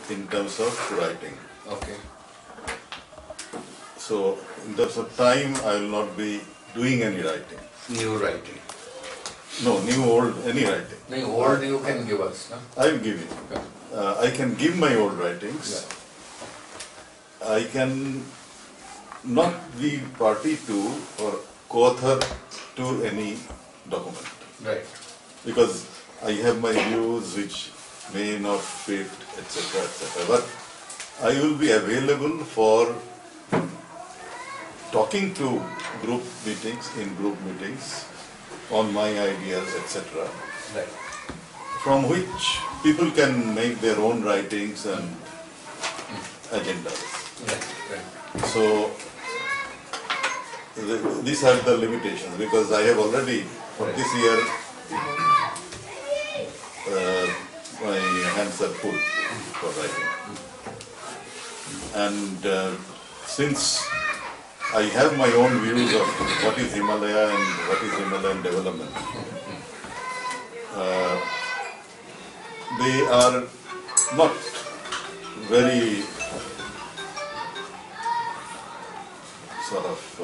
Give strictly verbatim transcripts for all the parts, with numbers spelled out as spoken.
in terms of writing. Okay. So, in terms of time, I will not be doing any writing. New writing. No, new, old, any writing. No, old you can give us, no? I will give you. Okay. Uh, I can give my old writings. Yeah. I can not be party to or co-author to any document. Right. Because I have my views which may not fit, et cetera, et cetera. But I will be available for talking to group meetings, in group meetings, on my ideas, et cetera. Right. From which people can make their own writings and agendas. Right. Right. So, the, these are the limitations because I have already, for this year, uh, my hands are full for writing. And uh, since I have my own views of what is Himalaya and what is Himalayan development, uh, they are not very sort of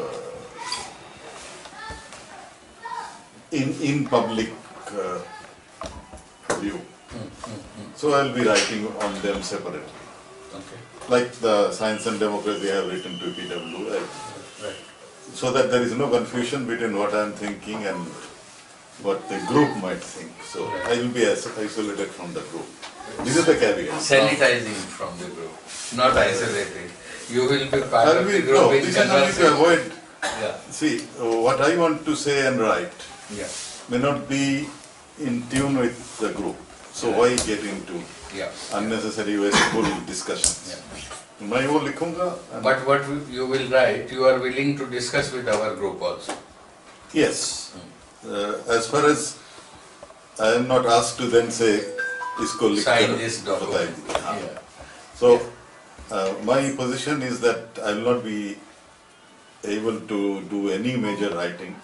uh, in in public uh, view. So I'll be writing on them separately. Okay. Like the Science and Democracy I have written to P W, right? Right. So that there is no confusion between what I am thinking and what the group might think. So I will be as isolated from the group. These are the caveats. Sanitizing from the group, not isolated. You will be part I'll of be, the group no, in this is only to avoid. Yeah. See, uh, what I want to say and write Yeah. may not be in tune with the group. So Yeah. why get into Yeah. unnecessary wasteful discussions? Yeah. मैं वो लिखूंगा. But what you will write, you are willing to discuss with our group also. Yes. Uh, as far as I am not asked to then say, इसको लिख Sign कर this बताइए. document. हाँ. Yeah. So, uh, my position is that I will not be able to do any major writing.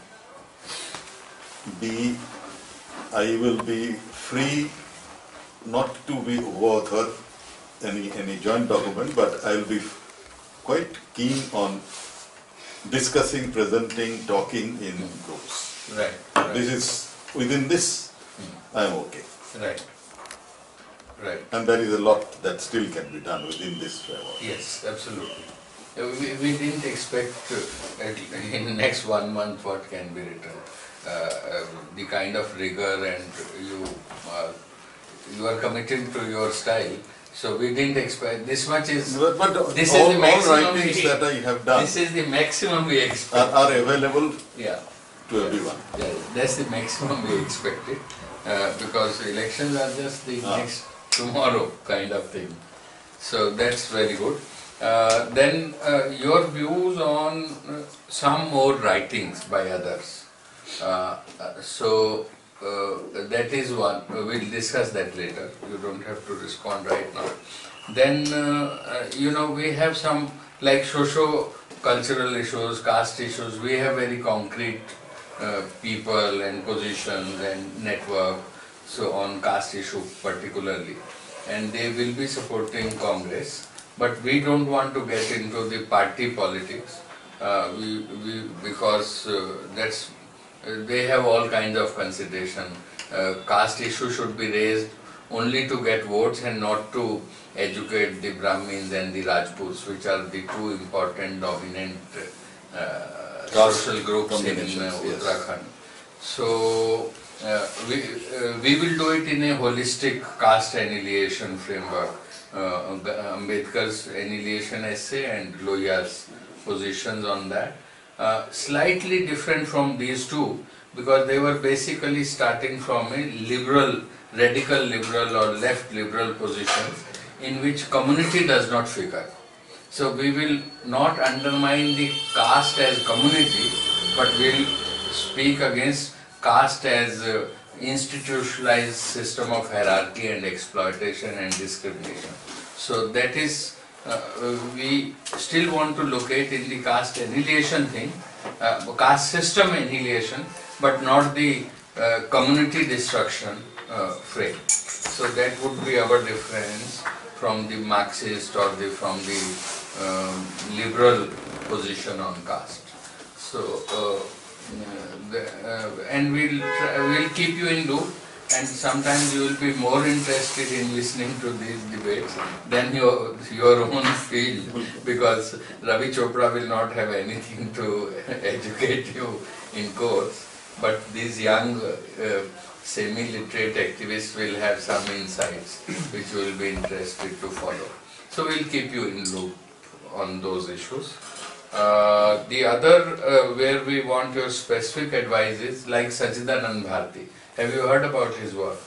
B, I will be free not to be co-author any any joint document, but I will be quite keen on discussing, presenting, talking in groups. Right. Right. This is within this, I am okay. Right. Right. And there is a lot that still can be done within this framework. Yes, absolutely. Uh, We, we didn't expect uh, at- in next one month what can be written. Uh, uh, the kind of rigor and you uh, you are committed to your style. So we didn't expect this much is But, but this all, is the all maximum writings we, that I have done this is the maximum we are, expect. are available Yeah. to everyone. Yeah, that's the maximum we expected uh, because elections are just the Ah. next tomorrow kind of thing. So that's very good. Uh, then uh, your views on uh, some more writings by others. Uh, uh, so uh, that is one. Uh, we'll discuss that later. You don't have to respond right now. Then uh, uh, you know we have some like socio-cultural issues, caste issues. We have very concrete uh, people and positions and network. So on caste issue particularly, and they will be supporting Congress. But we don't want to get into the party politics. Uh, we, we because uh, that's uh, they have all kinds of consideration. Uh, caste issue should be raised only to get votes and not to educate the Brahmins and the Rajputs, which are the two important dominant uh, social groups in uh, combinations, yes. Uttarakhand. So uh, we uh, we will do it in a holistic caste annihilation framework. Uh, Ambedkar's annihilation essay and Lohiya's positions on that. Uh, slightly different from these two because they were basically starting from a liberal, radical liberal or left liberal position in which community does not figure. So we will not undermine the caste as community, but will speak against caste as uh, institutionalized system of hierarchy and exploitation and discrimination. So that is, uh, we still want to locate in the caste annihilation thing, uh, caste system annihilation, but not the uh, community destruction uh, frame. So that would be our difference from the Marxist or the from the um, liberal position on caste. So, uh, the, uh, and we'll try, we'll keep you in loop, and sometimes you will be more interested in listening to these debates than your your own field, because Ravi Chopra will not have anything to educate you in course, but these young uh, semi-literate activists will have some insights which you will be interested to follow. So we'll keep you in loop on those issues. Uh, the other uh, where we want your specific advice is like Sachidanand Bharti. Have you heard about his work?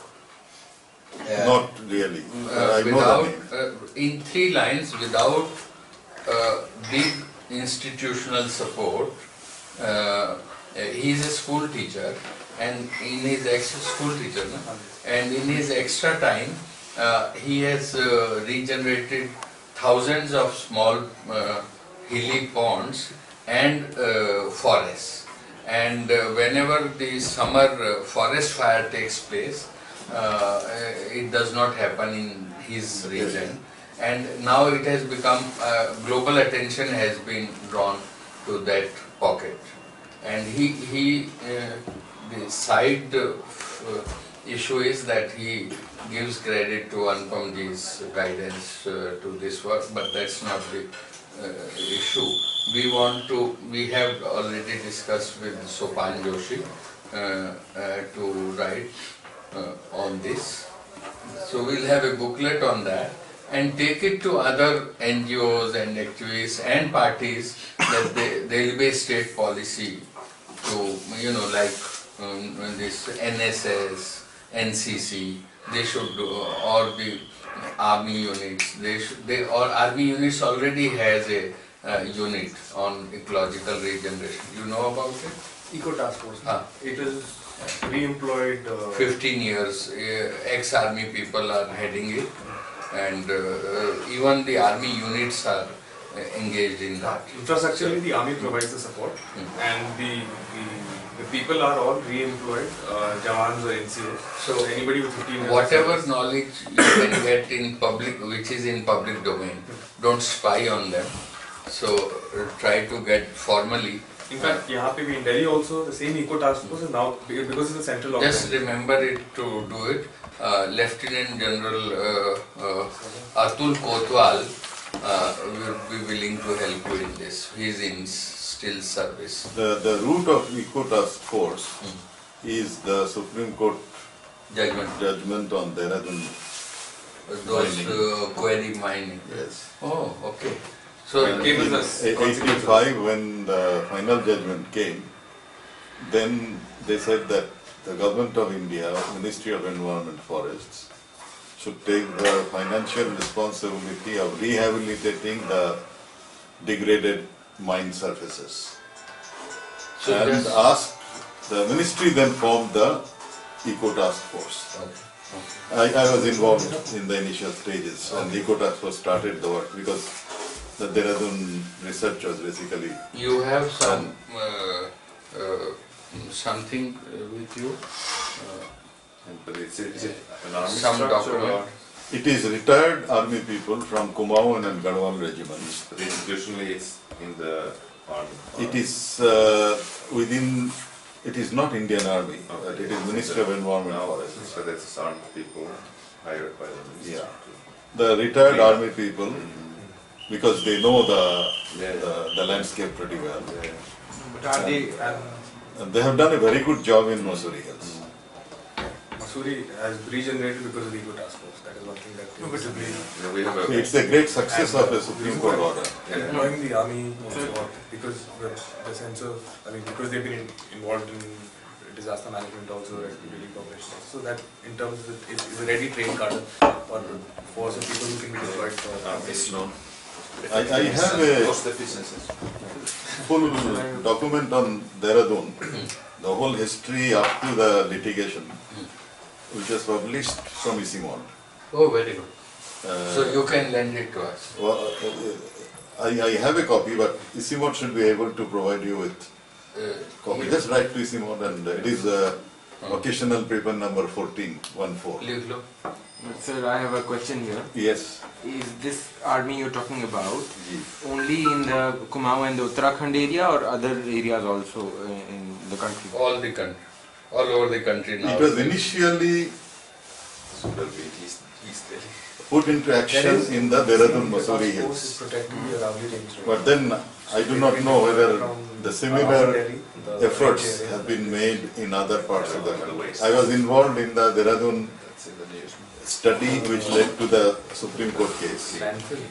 Uh, Not really. uh, I know without, the name. uh, in three lines, without uh, big institutional support, uh, he is a school teacher, and in his extra school teacher, no? and in his extra time, uh, he has uh, regenerated thousands of small uh, hilly ponds and uh, forests. And uh, whenever the summer uh, forest fire takes place, uh, it does not happen in his region. And now it has become, uh, global attention has been drawn to that pocket. And he, he uh, the side uh, issue is that he gives credit to Anupamji's guidance uh, to this work, but that's not the uh, issue. We want to, we have already discussed with Sopan Joshi uh, uh, to write uh, on this. So we'll have a booklet on that and take it to other N G Os and activists and parties that they, there will be a state policy to, you know, like um, this N S S, N C C, they should do, or the army units, they should, they, or army units already has a uh, unit on ecological regeneration. You know about it? Eco Task Force. Ah. It is re-employed. Uh, fifteen years, uh, ex-army people are heading it, and uh, uh, even the army units are uh, engaged in that. Infrastructurally, the army provides the support, Hmm. and the, the the people are all re-employed, uh, Jawans or N C Os. So anybody with fifteen years. whatever knowledge you can get in public, which is in public domain, don't spy on them. So uh, try to get formally. In fact, यहाँ पे भी in Delhi also the same Eco Task Force is now, because it's a central Just organization. remember it to do it. Uh, Lieutenant General uh, uh, Atul Kotwal uh, will be willing to help you in this. He is in still service. The, the root of Eco Task Force Hmm. is the Supreme Court Judgment. judgment on Dehradun. Those Mining. uh, quarry mining. Yes. Oh, okay. So It came In as a eighty-five, when the final judgment came, then they said that the government of India, Ministry of Environment Forests, should take the financial responsibility of rehabilitating the degraded mine surfaces. So and just- asked, the ministry then formed the Eco Task Force. Okay. I, I was involved in the initial stages, and the Eco Task Force started the work because the Dehradun research was basically. You have some uh, uh, something uh, with you? Uh, But it's, it's an army Some structure document. or It is retired army people from Kumaon and Garhwal regiments. but institutionally it's in the army? It is uh, within, it is not Indian Army, Okay. but it is Ministry of Environment No, Forests. so that's armed people hired by the ministry. Yeah. The retired army people, because they know the, Yeah. the, the landscape pretty well. Yeah. But are they, and And they have done a very good job in Mussoorie Hills. Mussoorie has regenerated because of the Eco Task Force. That is one thing that No, needs but to be you know, we have a, It's a great success of a Supreme Court order. yeah. employing the army also, because the, the sense of, I mean, because they've been in, involved in disaster management also at the relief operation. So that in terms of it, it's a ready trained cadre for, for some people who can be deployed for. Um, it's known. I, I have a Cost efficiencies. full document on Dehradun, the whole history up to the litigation, which was published from Isimod. Oh, very good. Uh, So you can lend it to us. well, uh, I, I have a copy, but Isimod should be able to provide you with Uh, copy. Just write to Isimod, and it is uh, occasional paper number fourteen, one four. लिख लो. Sir, I have a question here. Yes. Is this army you're talking about Yes. only in the Kumaon and the Uttarakhand area or other areas also uh, in the country? All the country, all over the country now. It was initially Should have been East, East Delhi. put into action in the Dehradun Mussoorie Force is hills. protecting the Aravalli range. right? But then I do not know whether the similar Delhi, the efforts range area. have been made in other parts of the country. I was involved in the Dehradun That's in the news. study which led to the Supreme Court case. Landfill.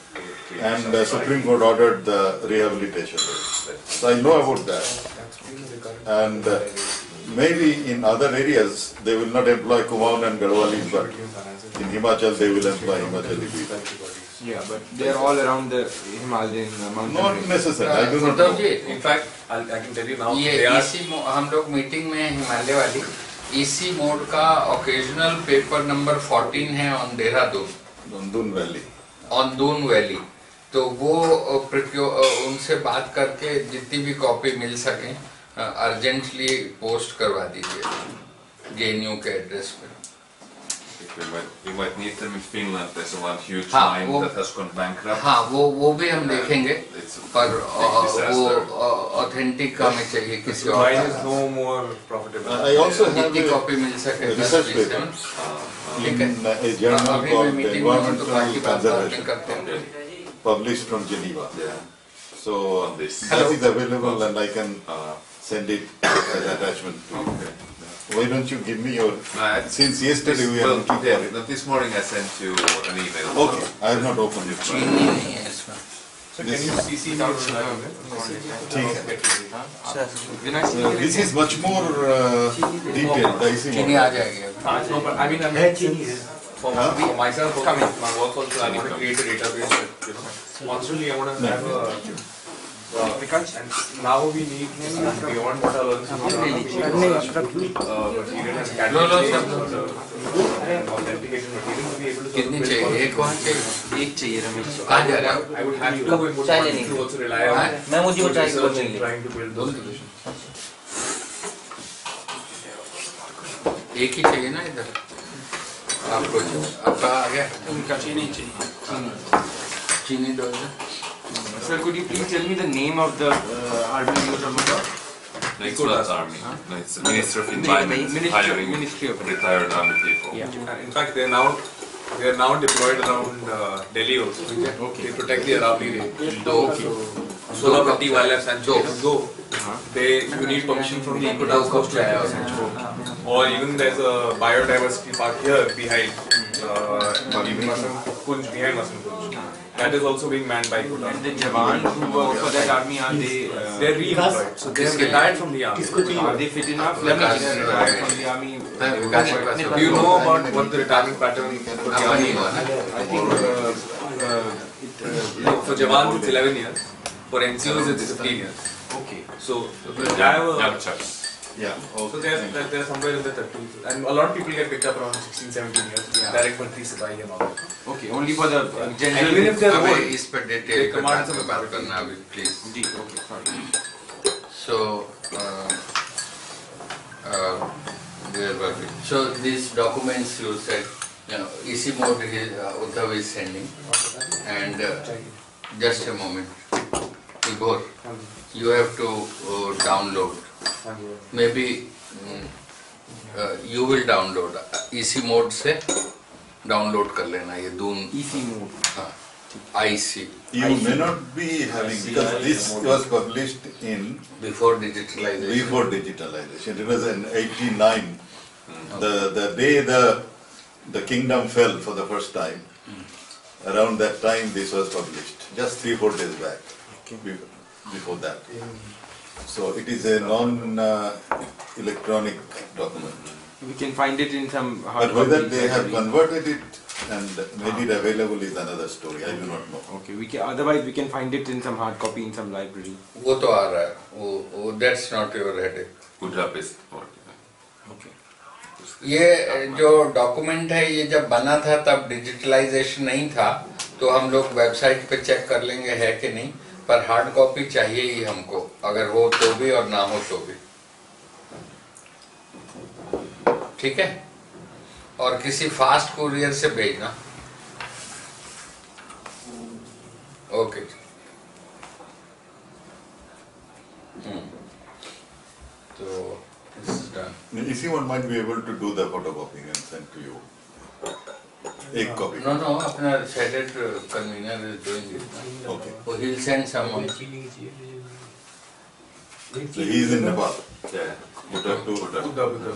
And the Supreme Court ordered the rehabilitation. So I know about that. That's been the current. And uh, maybe in other areas they will not employ Kumaon and Garhwalis, but in Himachal they will employ Himachali people. Yeah, but they are all around the Himalayan uh, mountain Not range. necessary, I do not Uddhav ji, know. in fact, I'll, I can tell you now. ये They are इसी मो- हम लोग meeting में हिमालय वाली इसी mode का occasional paper number fourteen है on Dehradun Nandun Valley. On Doon valley, तो वो अ, प्रक्यो- अ, उनसे बात करके जितनी भी कॉपी मिल सके अर्जेंटली पोस्ट करवा दीजिए जेएनयू के एड्रेस पे. We might, we might need them in Finland. There's a one huge हाँ, mine वो- that has gone bankrupt. हाँ, वो वो भी हम देखेंगे, It's a पर big अ, वो disaster. ऑथेंटिक हमें चाहिए किसी और mine is का. no more profitable. I also have जितनी a कॉपी मिल सके दस research बीस paper में. in ठीक है. a journal अभी मैं called मीटिंग में हूँ तो बाकी Environmental बात बाद में Conservation, करते हैं. published from Geneva. Yeah. So On this. that Hello. is available and I can Uh, send it as attachment to you. okay. Why don't you give me your, No, I- since yesterday we are well, looking yeah, for it. no, this morning I sent you an email. Okay, I have not opened it. चीनी नहीं है इसमें. So can you C C me on that? ठीक है. When I see Uh, This is much more uh, detailed, I see. चीनी आ जाएगी अब. No, but I mean, I mean, since for, Huh? for myself, also, my work also, I need to create a database. that, You know, constantly I want to have a. Uh, and now we need beyond what I learned. Uh, material and low low catalog सब. and authenticated material to be able to. कितनी चाहिए? एक कौन चाहिए? एक चाहिए रमेश. आ जा रहा है. I would have to and would चाय want लेने to also rely on. हाँ? मैं मुझे वो चाय की research बोतल and ले. trying to build those solutions. एक ही चाहिए ना इधर. आपको आपका आ गया. चीनी चाहिए. चीनी दो इधर. Sir, could you please tell me the name of the uh, army you're talking about? No, it's not army. No, it's the Ministry of Mini- Environment Ministry- hiring Ministry of- retired army people. Yeah. Uh, In fact, they are now they are now deployed around uh, Delhi also. Okay. They protect the Aravalli range. दो. Sulawati Wildlife Sanctuary. दो. Go. They you need permission from the दो Ecotask कब Force to जाया enter. उसमें. Or even there's a biodiversity park here behind. Uh, even Masam Kunj behind Masam Kunj. That is also being manned by And Ecotask. the Jawan who work for that army, are they, uh, They are re-employed. So they have retired from the army. are they fit enough? Let me If just- they are retired from the army. हाँ, विकास के पास. Do you know about what the retirement pattern for the आपका army नहीं हुआ is? ना. I think uh, uh, it, uh, No, for Jawans it's eleven years. For N C Os it's fifteen years. okay. So I have a, Young chaps. Yeah. so they're, they're, they're somewhere in the thirties. And a lot of people get picked up around sixteen, seventeen years. Yeah. Direct Bharti Sipahi and all that. Okay, only for the uh, And general. even if they're अबे old, इस पर they detail पे command बात some पे बात authority. करना अभी please. G, okay, sorry. So, uh, uh, where were we? So these documents you said, you know, easy mode is, uh, Uddhav is sending, and uh, just a moment, Igor, you have to uh, download. Maybe mm, uh, you will download. Easy mode से download कर लेना ये Doon. Easy mode. हाँ, I C. You may not be having, because this was published in Before digitalization. before digitalization. It was in eighty-nine. The the day the the kingdom fell for the first time. Around that time this was published. Just three four days back. Be- Before that. So it is a non uh, electronic document. We can find it in some hard But whether copies, they I have believe. converted it and made it available is another story. I do not know. Okay, we can, otherwise we can find it in some hard copy in some library. वो तो आ रहा है. वो वो that's not your headache. Good job is working. Okay. ये जो document है ये जब बना था तब डिजिटलाइजेशन नहीं था, तो हम लोग वेबसाइट पे चेक कर लेंगे है कि नहीं, पर हार्ड कॉपी चाहिए ही हमको, अगर हो तो भी और ना हो तो भी. ठीक है. और किसी फास्ट कुरियर से भेजना. Okay. Hmm. So this is done. If you want, might be able to do the photocopying and send to you. एक copy. No, no, अपना Senate convener is doing it. Okay. So he'll send someone. So he is in Nepal. Yeah. Buddha to Buddha. Buddha, Buddha.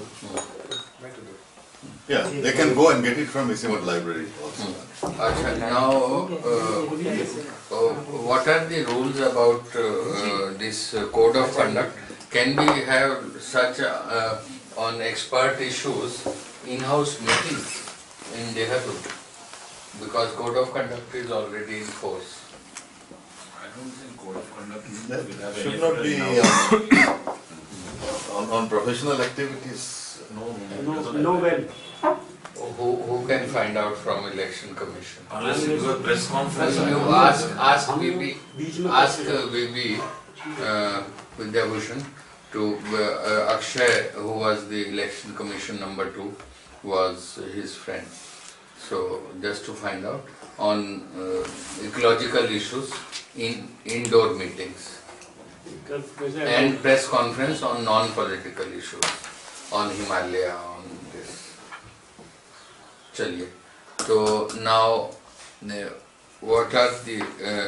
Yeah, they can go and get it from Isimot Library also. Achha, now, uh, uh, what are the rules about uh, uh, this uh, code of conduct? Can we have such a, uh, on expert issues in-house meetings in Dehradun? Because code of conduct is already in force. I don't think code of conduct That will have should any not effect be now. on, on, on professional activities. No, No, no well. Who, who can find out from election commission? Unless you do a press conference. You ask, ask V B, ask uh, V B uh, Vidyabhushan to uh, uh, Akshay, who was the election commission number two, was his friend. So just to find out on uh, ecological issues in indoor meetings and press conference on non-political issues on Himalaya, on this. Chaliye. So now, uh, what are the uh,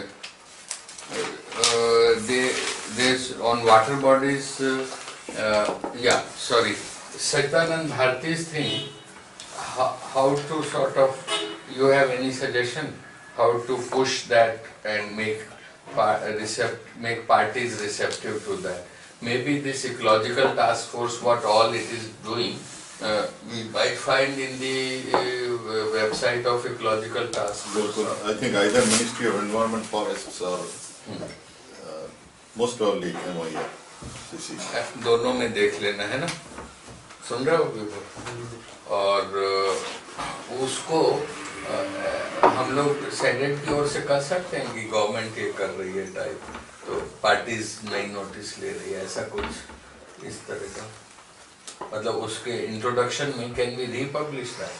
uh, they, there's on water bodies? Uh, uh, yeah, sorry, Satyanand Bharti's thing. How, how to sort of? You have any suggestion how to push that and make par recept make parties receptive to that? Maybe this ecological task force, what all it is doing. Uh, we might find in the uh, website of ecological task force. I think either Ministry of Environment, Forests or Hmm. uh, most probably M O E F, C C. दोनों में देख लेना है ना, सुन रहे हो विभो? और uh, उसको uh, हम लोग सेनेट की ओर से कर सकते हैं कि गवर्नमेंट ये कर रही है टाइप, तो पार्टीज नई नोटिस ले रही है, ऐसा कुछ इस तरह का. मतलब उसके इंट्रोडक्शन में कैन बी रीपब्लिश दैट,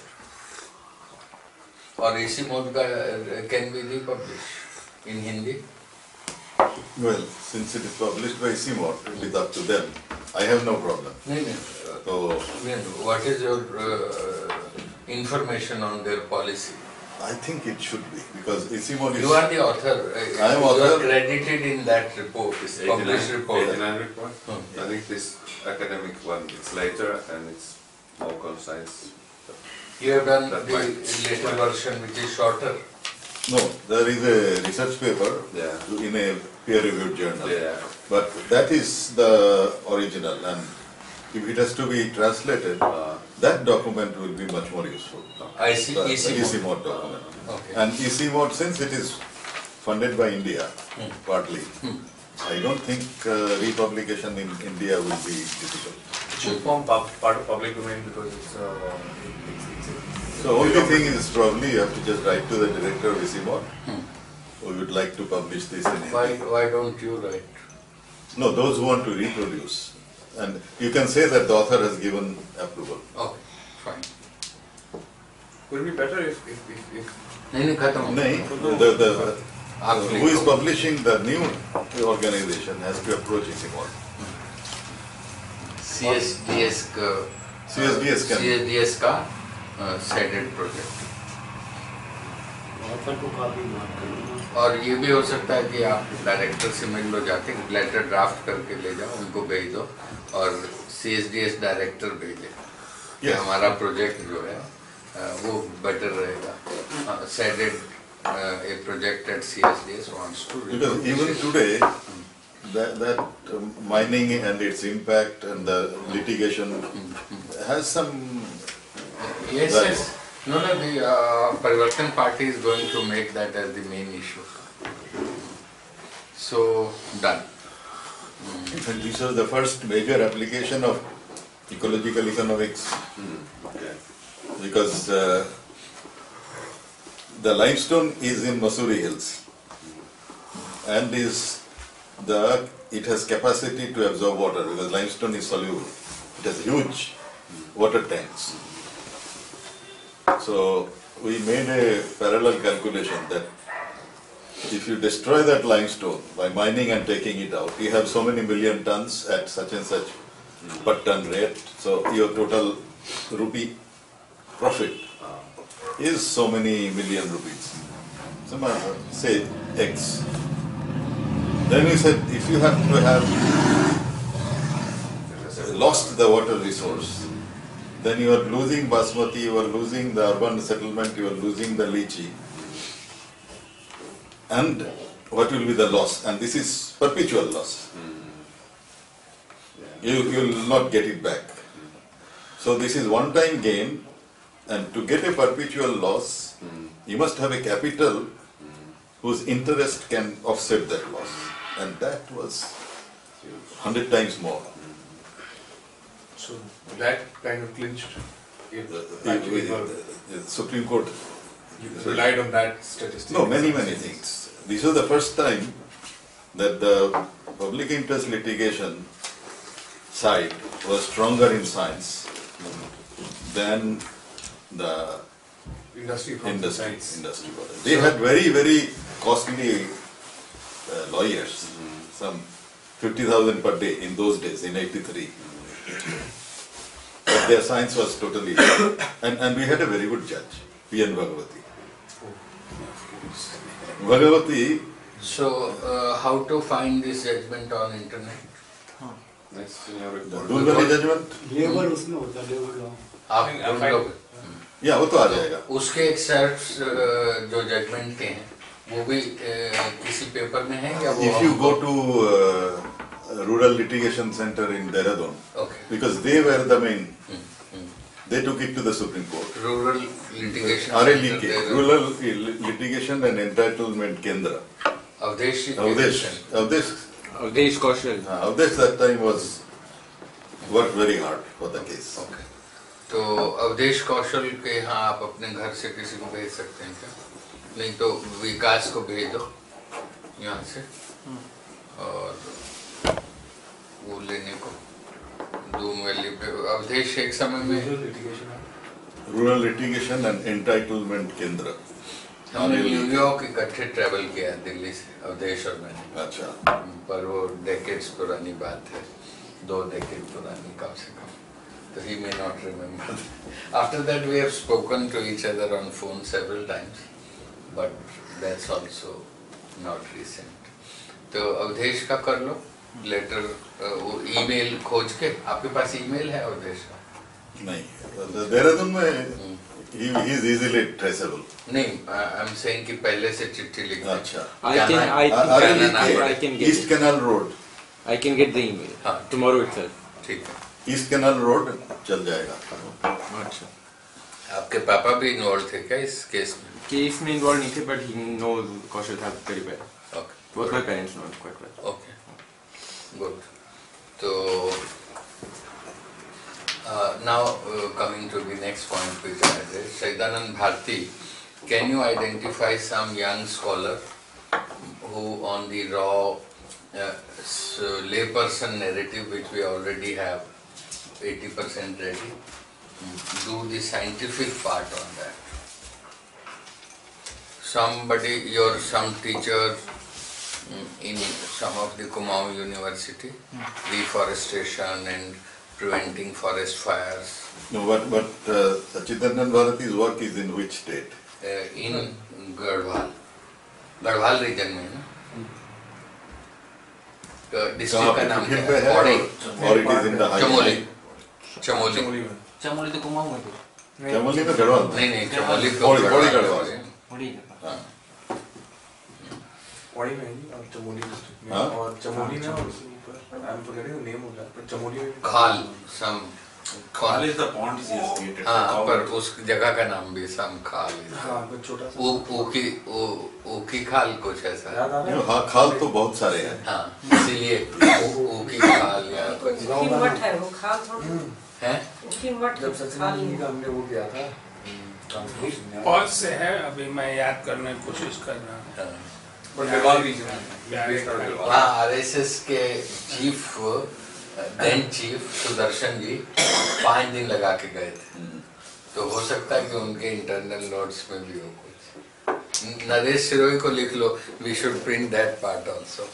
और इसी मोड का can be republish in Hindi. Well, since it is published by Isimot, it is up to them. I have no problem. नहीं नहीं, So, what is your information on their policy? I think it should be because Isimot is. You are the author. I am You author. are credited in that report, this published report. eighty-nine report. Hmm. I think this academic one, it's later and it's more concise. You have done That the might- later version which is shorter. No, there is a research paper Yeah. in a peer-reviewed journal. Yeah. But that is the original, and if it has to be translated, Uh, that document will be much more useful. I see. The Easy easy mode. mode document. Okay. And easy mode, since it is funded by India, Hmm. partly, Hmm. I don't think uh, republication in India will be difficult. It should form pub- part of public domain because it's, uh, it's, it's, it's So only thing is probably you have to just write to the director of easy mode. Hmm. We would like to publish this in Why, Hindi. why don't you write? No, those who want to reproduce. And you can say that the author has given approval. Okay, fine. would it be better if, if, if, if नहीं नहीं खत्म हो Nay, गया. the, the, आप who लिखो. is publishing the new organization has to approach easy mode. C S D S का C S D S can. C S D S का seeded project. Offer को काफी बात करना. और ये भी हो सकता है कि आप डायरेक्टर से मिल लो जाके, लेटर ड्राफ्ट करके ले जाओ, उनको भेज दो और C S D S director भेजे कि Yes. हमारा प्रोजेक्ट जो है अ, वो बेटर रहेगा. Seeded a project at C S D S wants to. Because even today, that, that um, mining and its impact and the litigation has some. Yes, yes. No, no, the uh, Parivartan party is going to make that as the main issue. So, done. In fact, this was the first major application of ecological economics Okay. because uh, the limestone is in Masuri Hills and is the it has capacity to absorb water because limestone is soluble. It has huge water tanks. So we made a parallel calculation that if you destroy that limestone by mining and taking it out, you have so many million tons at such and such per ton rate. So your total rupee profit is so many million rupees. So say X. Then we said if you have to have lost the water resource, then you are losing basmati, you are losing the urban settlement, you are losing the lychee. And what will be the loss? And this is perpetual loss. You, you will not get it back. So this is one-time gain, and to get a perpetual loss, you must have a capital whose interest can offset that loss. And that was hundred times more. So that kind of clinched. If The, actually the, for- the Supreme Court you relied on that statistic. No, many, many things. This was the first time that the public interest litigation side was stronger in science than the Industry from industry. science. industry. They had very, very costly uh, lawyers, some fifty thousand per day in those days, in eighty-three. But their science was totally, and, and we had a very good judge, P N Bhagavati. Bhagavati, So, uh, how to find this judgment on internet? Next in your report. Doon वाली judgment, labour उसमें होता है labour law आप I ढूंढ find- लोगे? या वो तो आ जाएगा. उसके एक्सर्प्ट्स जो जजमेंट के हैं वो भी uh, किसी पेपर में है या वो If you go to uh, Rural Litigation Center in Dehradun, Okay. because they were the main, Hmm, hmm. they took it to the Supreme Court. Rural litigation R L center, K, there is- Rural Litigation and Entitlement Kendra. Awadhesh Avdesh, litigation. Avdesh, Avdesh Kaushal. uh, Avdesh that time was, worked very hard for the case. Okay. तो अवधेश कौशल के यहाँ आप अपने घर से किसी को भेज सकते हैं क्या? नहीं तो विकास को भेज दो यहाँ से और वो लेने को दून वैली पे अवधेश एक समय में litigation. Rural Litigation and Entitlement Kendra. हमने न्यूयॉर्क इकट्ठे ट्रेवल किया है दिल्ली से अवधेश और मैंने अच्छा. पर वो डेकेड्स पुरानी बात है दो डेकेड पुरानी कम से कम तो he may not remember. After that we have spoken to each other on phone several times but that's also not recent. तो अवधेश का कर लो लेटर वो ईमेल खोज के आपके पास ईमेल है अवधेश का? नहीं, देहरादून में he he is easily traceable. नहीं, आई एम सेइंग कि पहले से चिट्ठी लिख दे. अच्छा. I can, I think R L Canada, K, I can get East it. Canal Road. I can get the email हाँ. tomorrow itself. ठीक है. East Canal Road चल जाएगा. अच्छा. आपके पापा भी इन्वॉल्व थे क्या इस केस में? केस में इन्वॉल्व नहीं थे, but he knows Kaushal has very well. Okay. Both my parents know him quite well. Okay. Good. So uh, now uh, coming to the next point which I addressed, Saidanand Bharti, can you identify some young scholar who on the raw uh, so layperson narrative which we already have eighty percent ready, do the scientific part on that? Somebody, your some teacher in some of the Kumaon University, reforestation and preventing forest fires. No, but but uh, Sachidanand Bharati's work is in which state? Uh, in Garhwal, Garhwal region में ना? District का नाम क्या है? पौड़ी, और it is in the high. Chamoli, Chamoli. Chamoli तो कुमाऊं में थे. चमोली में गढ़वाल. नहीं नहीं, चमोली को पौड़ी पौड़ी गढ़वाल गढ़वाल. है. पौड़ी. हाँ. पौड़ी में ही और चमोली डिस्ट्रिक्ट में हाँ? और चमोली में और उसके ऊपर I am forgetting the name of that but Chamoli में खाल, some Khal is the pond is created. हाँ, पर उस जगह का नाम भी सम खाल है. हाँ कुछ छोटा सा ऊ ऊकी ऊ ऊकी खाल कुछ ऐसा है. याद आ रहा You know, है हाँ, खाल तो बहुत सारे हैं. हाँ, इसीलिए ऊ- ऊकी खाल या कुछ कीमत है वो खाल थोड़ा है. कीमत जब सचिन खाल जी का हमने वो किया था ट्रांसलेशन पॉज से है अभी मैं याद करने की कोशिश कर रहा हूँ. हाँ. बट बेबाल रीजन वहाँ आरएसएस के chief then chief Sudarshan ji पाँच दिन लगा के गए थे तो हो सकता है कि उनके इंटरनल नोट्स में भी हो कुछ। नरेश सिरोही को लिख लो, we should print that part also.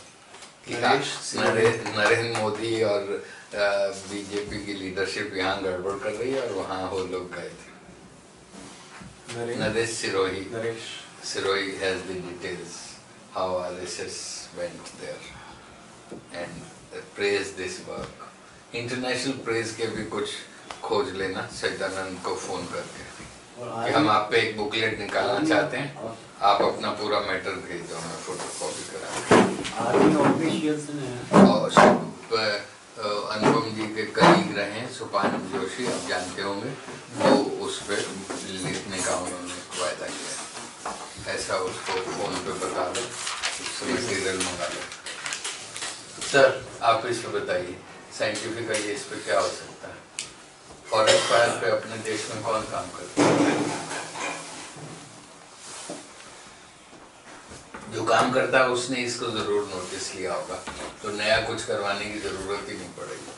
Narendra Modi और बीजेपी की लीडरशिप यहाँ गड़बड़ कर रही है और वहाँ वो लोग गए थे। Naresh Sirohi Sirohi has the details how RSS went there and praise this work. International press के भी कुछ खोज लेना सच्चिदानंद को फोन करके कि हम आप पे एक बुकलेट निकालना चाहते हैं, आप अपना पूरा मैटर भेज दो, मैं फोटो कॉपी करा। और सब अनुपम जी के कलीग रहे हैं सुपान जोशी, आप जानते होंगे, वो उस पर लिखने का उन्होंने वायदा किया। ऐसा उसको फोन पे बता दो, उससे मटीरियल मंगा लो। सर आप इस पर बताइए साइंटिफिकली इस पर क्या हो सकता है? फॉरेस्ट फायर पे अपने देश में कौन काम करता है? जो काम करता है उसने इसको जरूर नोटिस लिया होगा, तो नया कुछ करवाने की जरूरत ही नहीं पड़ेगी।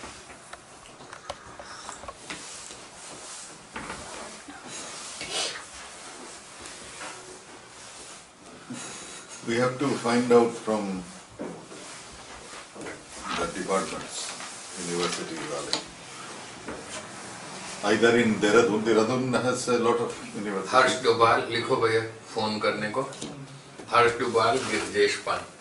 We have to find out from the departments, university wale. Either in Dehradun, Dehradun has a lot of universities. हर्ष डोभाल लिखो भैया फोन करने को, हर्ष डोभाल, गिरजेश पंत।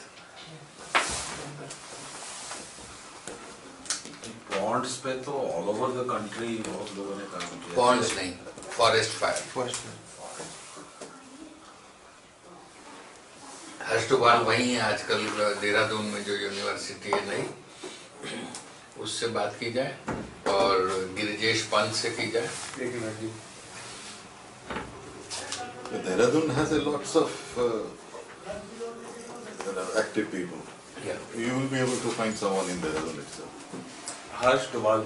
पॉन्ड्स पे तो ऑल ओवर द कंट्री बहुत लोगों ने काम किया। पॉन्ड्स नहीं, forest fire. Forest Harsh Dobhal वही है आजकल देहरादून में जो यूनिवर्सिटी है नई, उससे बात की जाए और गिरजेश पंत से की जाए। Dehradun has a lots of uh, active people. Yeah. You will be able to find someone in Dehradun itself. हर्ष डोभाल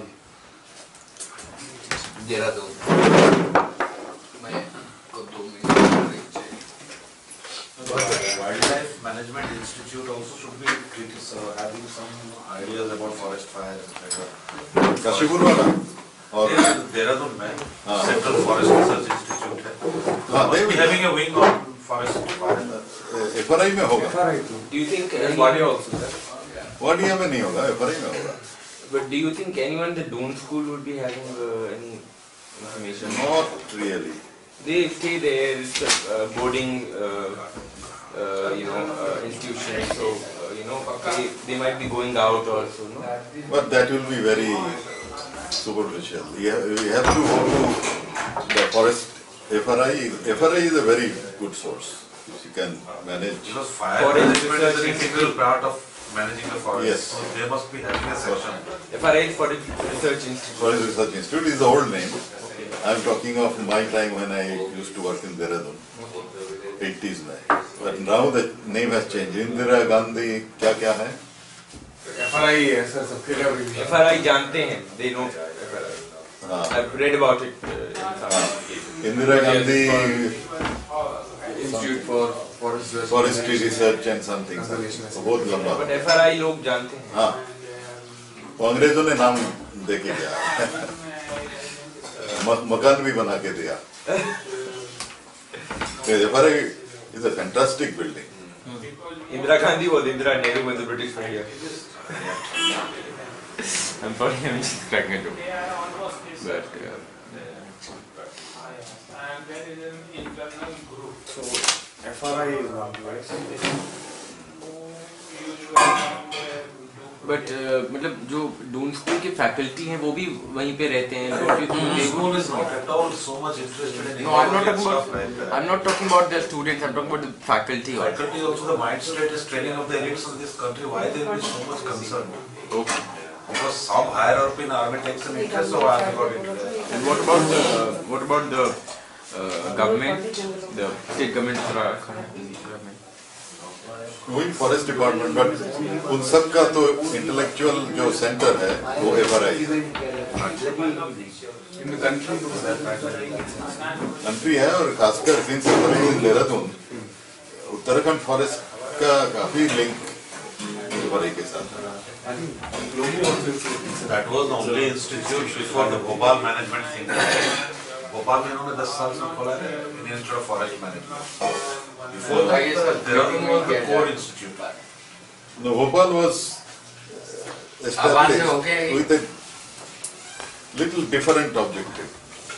देहरादून मैं को दो मिनट ब्रेक चाहिए। Wildlife Management Institute also should be critis- uh, having some ideas about forest fire, et cetera. Kashipur वाला और देहरादून में हाँ। Central Forest Research Institute है. हाँ, they Must be will- having a wing on forest fire. F R I में होगा। Do you think There's any, body also there. Wadia में नहीं होगा, एफ आर आई में होगा। but do you think anyone in the Doon school would be having uh, any information? Not really. They stay there, it's a uh, boarding, uh, uh, you know, uh, institution, so, uh, you know, they, they might be going out also, no? But that will be very superficial. We have, we have to go to the forest. F R I, F R I is a very good source. She can manage. Because fire Forest management is an research integral part of managing the forest. Yes. So they must be having a session. F R I for the Research Institute. Forest Research Institute is the old name. I am talking of my time when I used to work in Dehradun, eighties में. But now the name has changed. Indira Gandhi क्या क्या है? F R I है sir, सबके लिए अभी F R I जानते हैं, they know F R I. हाँ, I've read about it uh, in some हाँ. Indira Gandhi Institute for Forest Research. Forestry Research and something. बहुत लंबा. but F R I लोग जानते हैं. हाँ, वो अंग्रेजों ने नाम दे के गया. म- मकान भी बना के दिया. F R I is a fantastic building. Indira Gandhi was Indira Nehru when the British were here. I'm sorry, I'm just cracking a joke. But uh, And there is an internal group So F R I is one, right? who usually come there to do but uh, मतलब जो Doon school के faculty हैं वो भी वहीं पे रहते हैं. Don't you think they School would- is not at all so much interested in No, I'm not talking stuff about. like that. I'm not talking about the students. I'm talking about the faculty. Also. Faculty also, the mind state is training of the elites of this country. Why they will be so much concerned? Okay. Because some higher up in army takes an interest, so I got interest. And what about the what about the uh, government, the state government, Uttarakhand government? वही forest department, but उन सब का तो intellectual जो centre है वो F R I In the country, for that matter. Country है. और खासकर since F R I in Dehradun, Uttarakhand forest का काफी लिंक एफ आर आई के साथ है. That was the only institute before the Bhopal management thing. Bhopal में इन्होंने दस साल से खोला है institute of forest management. Before हाँ, ये that, सब Dehradun meeting was में the किया core जाए। institute. No, Bhopal was आवाज से हो गया established ये? with a little different objective.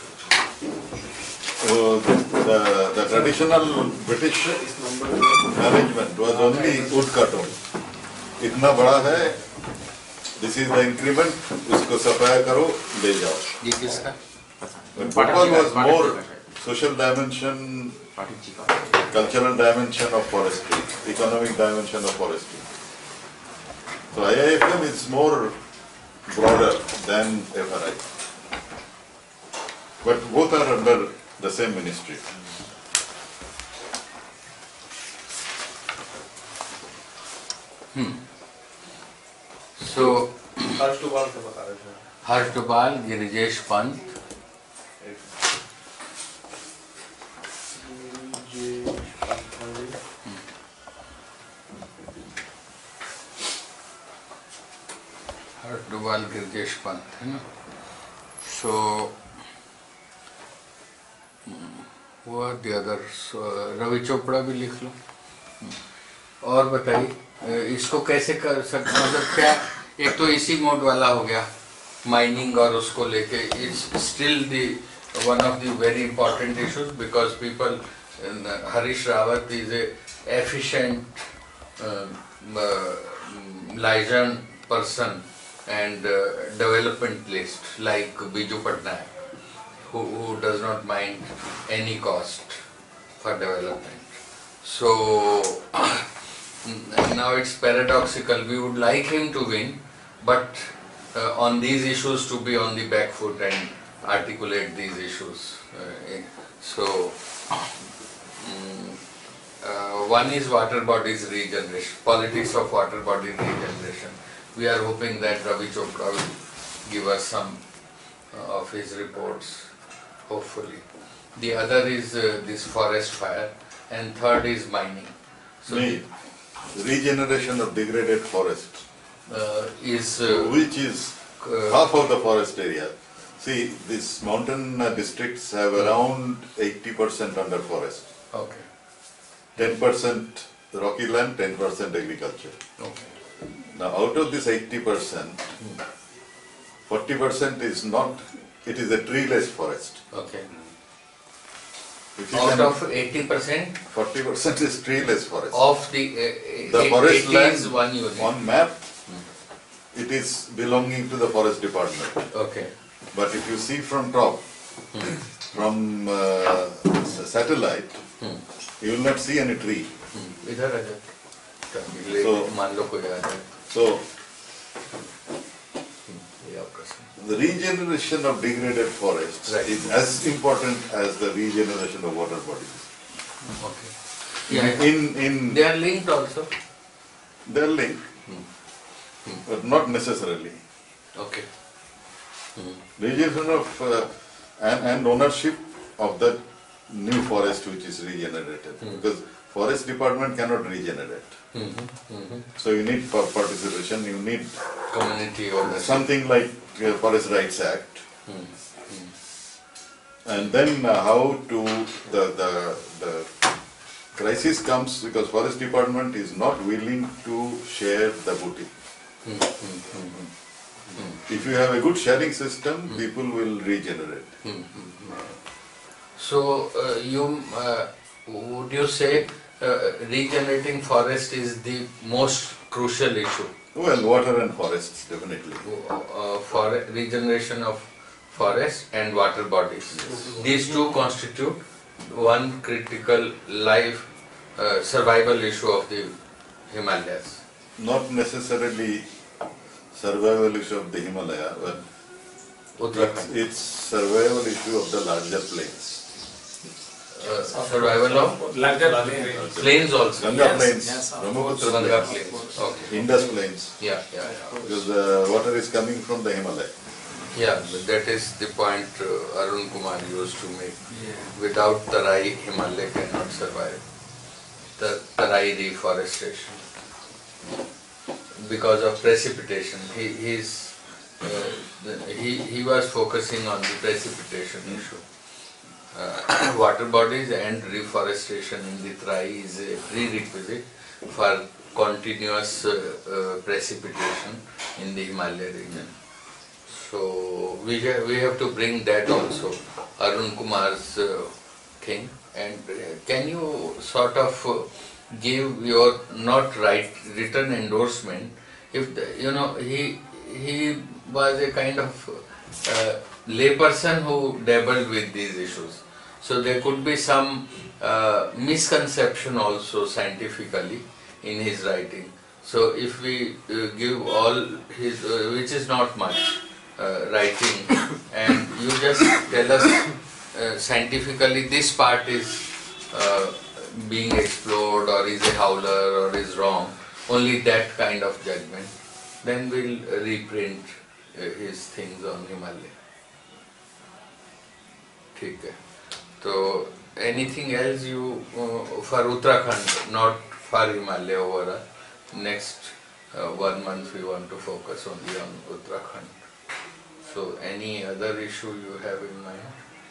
So the, the traditional British management was only woodcut. इतना बड़ा है, this is the increment, उसको सफाया करो, ले जाओ. ये किसका? But Bhopal was more social dimension, cultural dimension of forestry, economic dimension of forestry. So I I F M is more broader than F R I. But both are under the same ministry. So, Harsh towel से बता रहे थे. हर्ष डोभाल, गिरिजेश पंत, हर्ष डोभाल, गिरिजेश पंत, है ना? So, what the others? Ravi Chopra भी लिख लो. और बताइए इसको कैसे कर सकते, मतलब क्या, एक तो इसी मोड वाला हो गया माइनिंग और उसको लेके, it's still the one of the very important issues because people, Harish Rawat is a efficient liaison person and uh, developmentalist like Biju Patnaik, who, who does not mind any cost for development. So now it's paradoxical. We would like him to win, but uh, on these issues to be on the back foot and articulate these issues. Uh, so um, uh, one is water bodies regeneration, politics of water body regeneration. We are hoping that Ravi Chopra will give us some uh, of his reports, hopefully. The other is uh, this forest fire, and third is mining. So The regeneration of degraded forest, uh, is uh, which is uh, half of the forest area. See, these mountain uh, districts have around eighty percent under forest, okay, ten percent rocky land, ten percent agriculture. okay, Now, out of this eighty percent, forty percent is not, it is a treeless forest. okay. If you Out can- of eighty percent forty percent is treeless forest. of the uh, The eight- forest eighty land is one unit. on map, it is belonging to the forest department. Okay. But if you see from top, from uh, satellite, you will not see any tree. इधर आ जाओ. So- मान लो कोई आ जाए. So, ये आपका सही. the regeneration of degraded forests Right. is as important as the regeneration of water bodies. Okay. Yeah. In, in, They are linked also. they are linked, but not necessarily. Okay. Regeneration of uh, and, and ownership of that new forest which is regenerated, because forest department cannot regenerate. So you need for participation, you need Community ownership. something like uh, Forest Rights Act, and then uh, how to the the the crisis comes because forest department is not willing to share the booty. If you have a good sharing system, people will regenerate. So uh, you uh, would you say uh, regenerating forest is the most crucial issue Well, water and forests definitely. uh, for regeneration of forest and water bodies. These two constitute one critical life uh, survival issue of the Himalayas. Not necessarily survival issue of the Himalaya, but it's, Uttarakhand. it's survival issue of the larger plains. Uh, survival of Larger plains also. Ganga Yes, plains, yes, of Brahmaputra Ganga plains, plains. Okay. Indus plains, Yeah, yeah, yeah. because the water is coming from the Himalaya. Yeah, but that is the point uh, Arun Kumar used to make. Without Tarai, Himalaya cannot survive. The Tarai deforestation. Because of precipitation. He he's, uh, the, he he was focusing on the precipitation issue. uh, water bodies and reforestation in the Trai is a prerequisite for continuous uh, uh, precipitation in the Himalaya region. So we have, we have to bring that also, Arun Kumar's uh, thing. And uh, can you sort of uh, give your not right written endorsement? If the, you know he he was a kind of uh, layperson who dabbled with these issues, so there could be some uh, misconception also scientifically in his writing. So if we uh, give all his, uh, which is not much uh, writing, and you just tell us uh, scientifically this part is uh, being explored or is a howler or is wrong, only that kind of judgment, then we'll reprint uh, his things on Himalaya. ठीक है. So anything else you uh, for Uttarakhand, not for Himalaya overall. Next uh, one month we want to focus only on Uttarakhand. So any other issue you have in mind?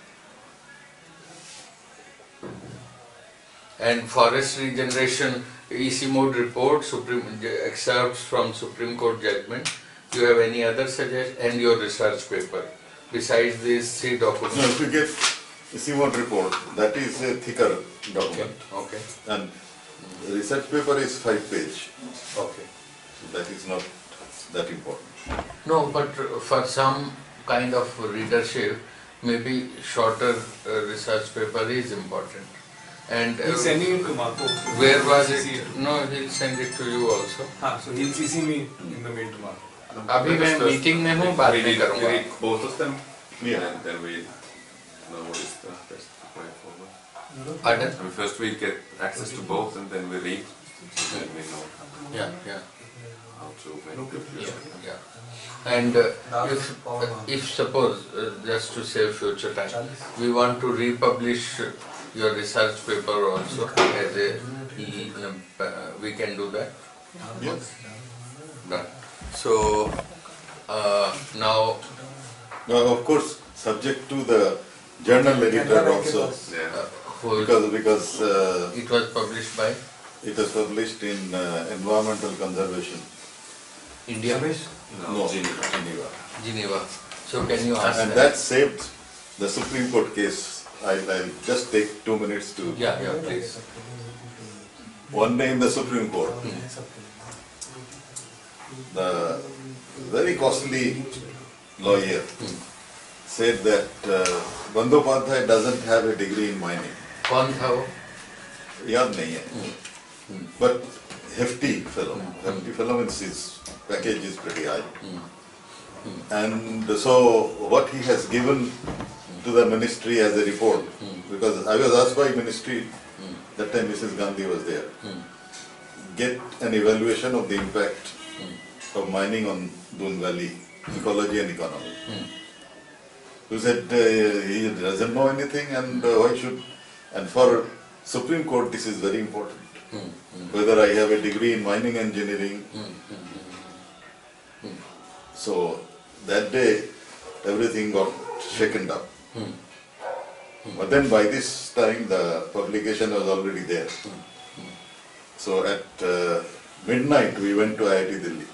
And forest regeneration, E C mode report, Supreme excerpts from Supreme Court judgment. Do you have any other suggestion? And your research paper, besides these three documents? No, if you get E C mode report, that is a thicker document. Okay. And the research paper is five page. Okay. So that is not that important. No, but for some kind of readership, maybe shorter uh, research paper is important. And uh, He's sending it to Marco. where was C C it? No, he'll send it to you also. हाँ, so he'll C C me in the mail to Marco. अभी मैं meeting में हूँ, बाद में करूँगा. read both of them, Yeah. and then we know what is the best way forward. Pardon? I mean, first we get access to both, and then we read, and we know Yeah, yeah, how to make yeah, yeah. And uh, if, if suppose, uh, just to save future time, we want to republish your research paper also as a, uh, we can do that? Yes. Done. So, uh, now, Now, of course, subject to the journal editor also, Yeah. uh, who- because because uh, it was published by it was published in uh, Environmental Conservation. India, No, Geneva. Geneva. So can you ask And them? that saved the Supreme Court case. I, I'll just take two minutes to. Yeah, yeah, please. One day in the Supreme Court, the very costly lawyer said that uh, Bandyopadhyay doesn't have a degree in mining. कौन था वो? याद नहीं है. But hefty fellow. Hefty fellow means his package is pretty high. And so what he has given to the ministry as a report, because I was asked by ministry, that time Missus Gandhi was there, get an evaluation of the impact of mining on Doon Valley, ecology and economy. Who said uh, he doesn't know anything, and uh, why should, and for Supreme Court this is very important. Whether I have a degree in mining engineering. So that day everything got shaken up. But then by this time the publication was already there. So at uh, midnight we went to I I T Delhi.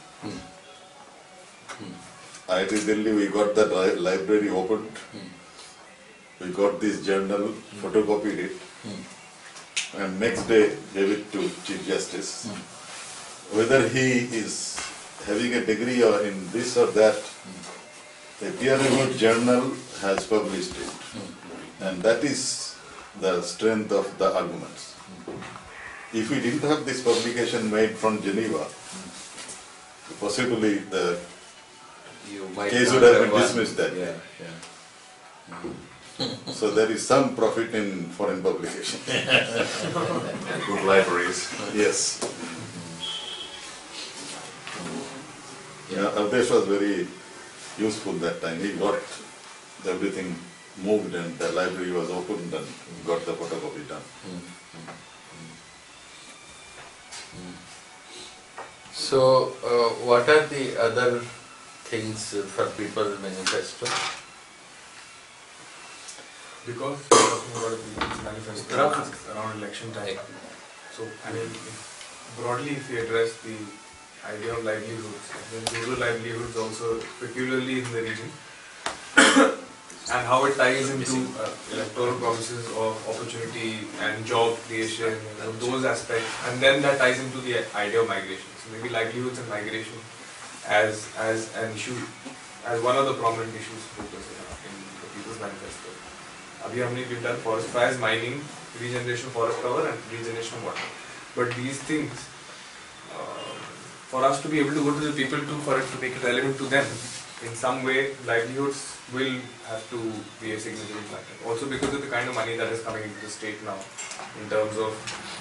I I T Delhi, we got the li library opened. We got this journal, photocopied it, and next day gave it to Chief Justice. Whether he is having a degree or in this or that, a peer-reviewed journal has published it. And that is the strength of the arguments. If we didn't have this publication made from Geneva, possibly the You might case not would have been won. dismissed that Yeah, day. yeah. So there is some profit in foreign publication. Good libraries. Yes. Yeah, Avdesh was very useful that time. He got everything moved and the library was opened and got the photocopy done. So, uh, what are the other things for People's Manifesto? Because talking about a people's manifesto around election time. So, I mean, if broadly, if we address the idea of livelihoods, then rural livelihoods also, peculiarly in the region, and how it ties into uh, electoral promises of opportunity and job creation, you know, those aspects, and then that ties into the idea of migration. So maybe livelihoods and migration as as an issue, as one of the prominent issues focused in the People's Manifesto. Abhi humne we've done forest fires, mining, regeneration of forest cover, and regeneration of water. But these things, uh, for us to be able to go to the people to, for it to make it relevant to them, in some way, livelihoods will have to be a significant factor. Also because of the kind of money that is coming into the state now, in terms of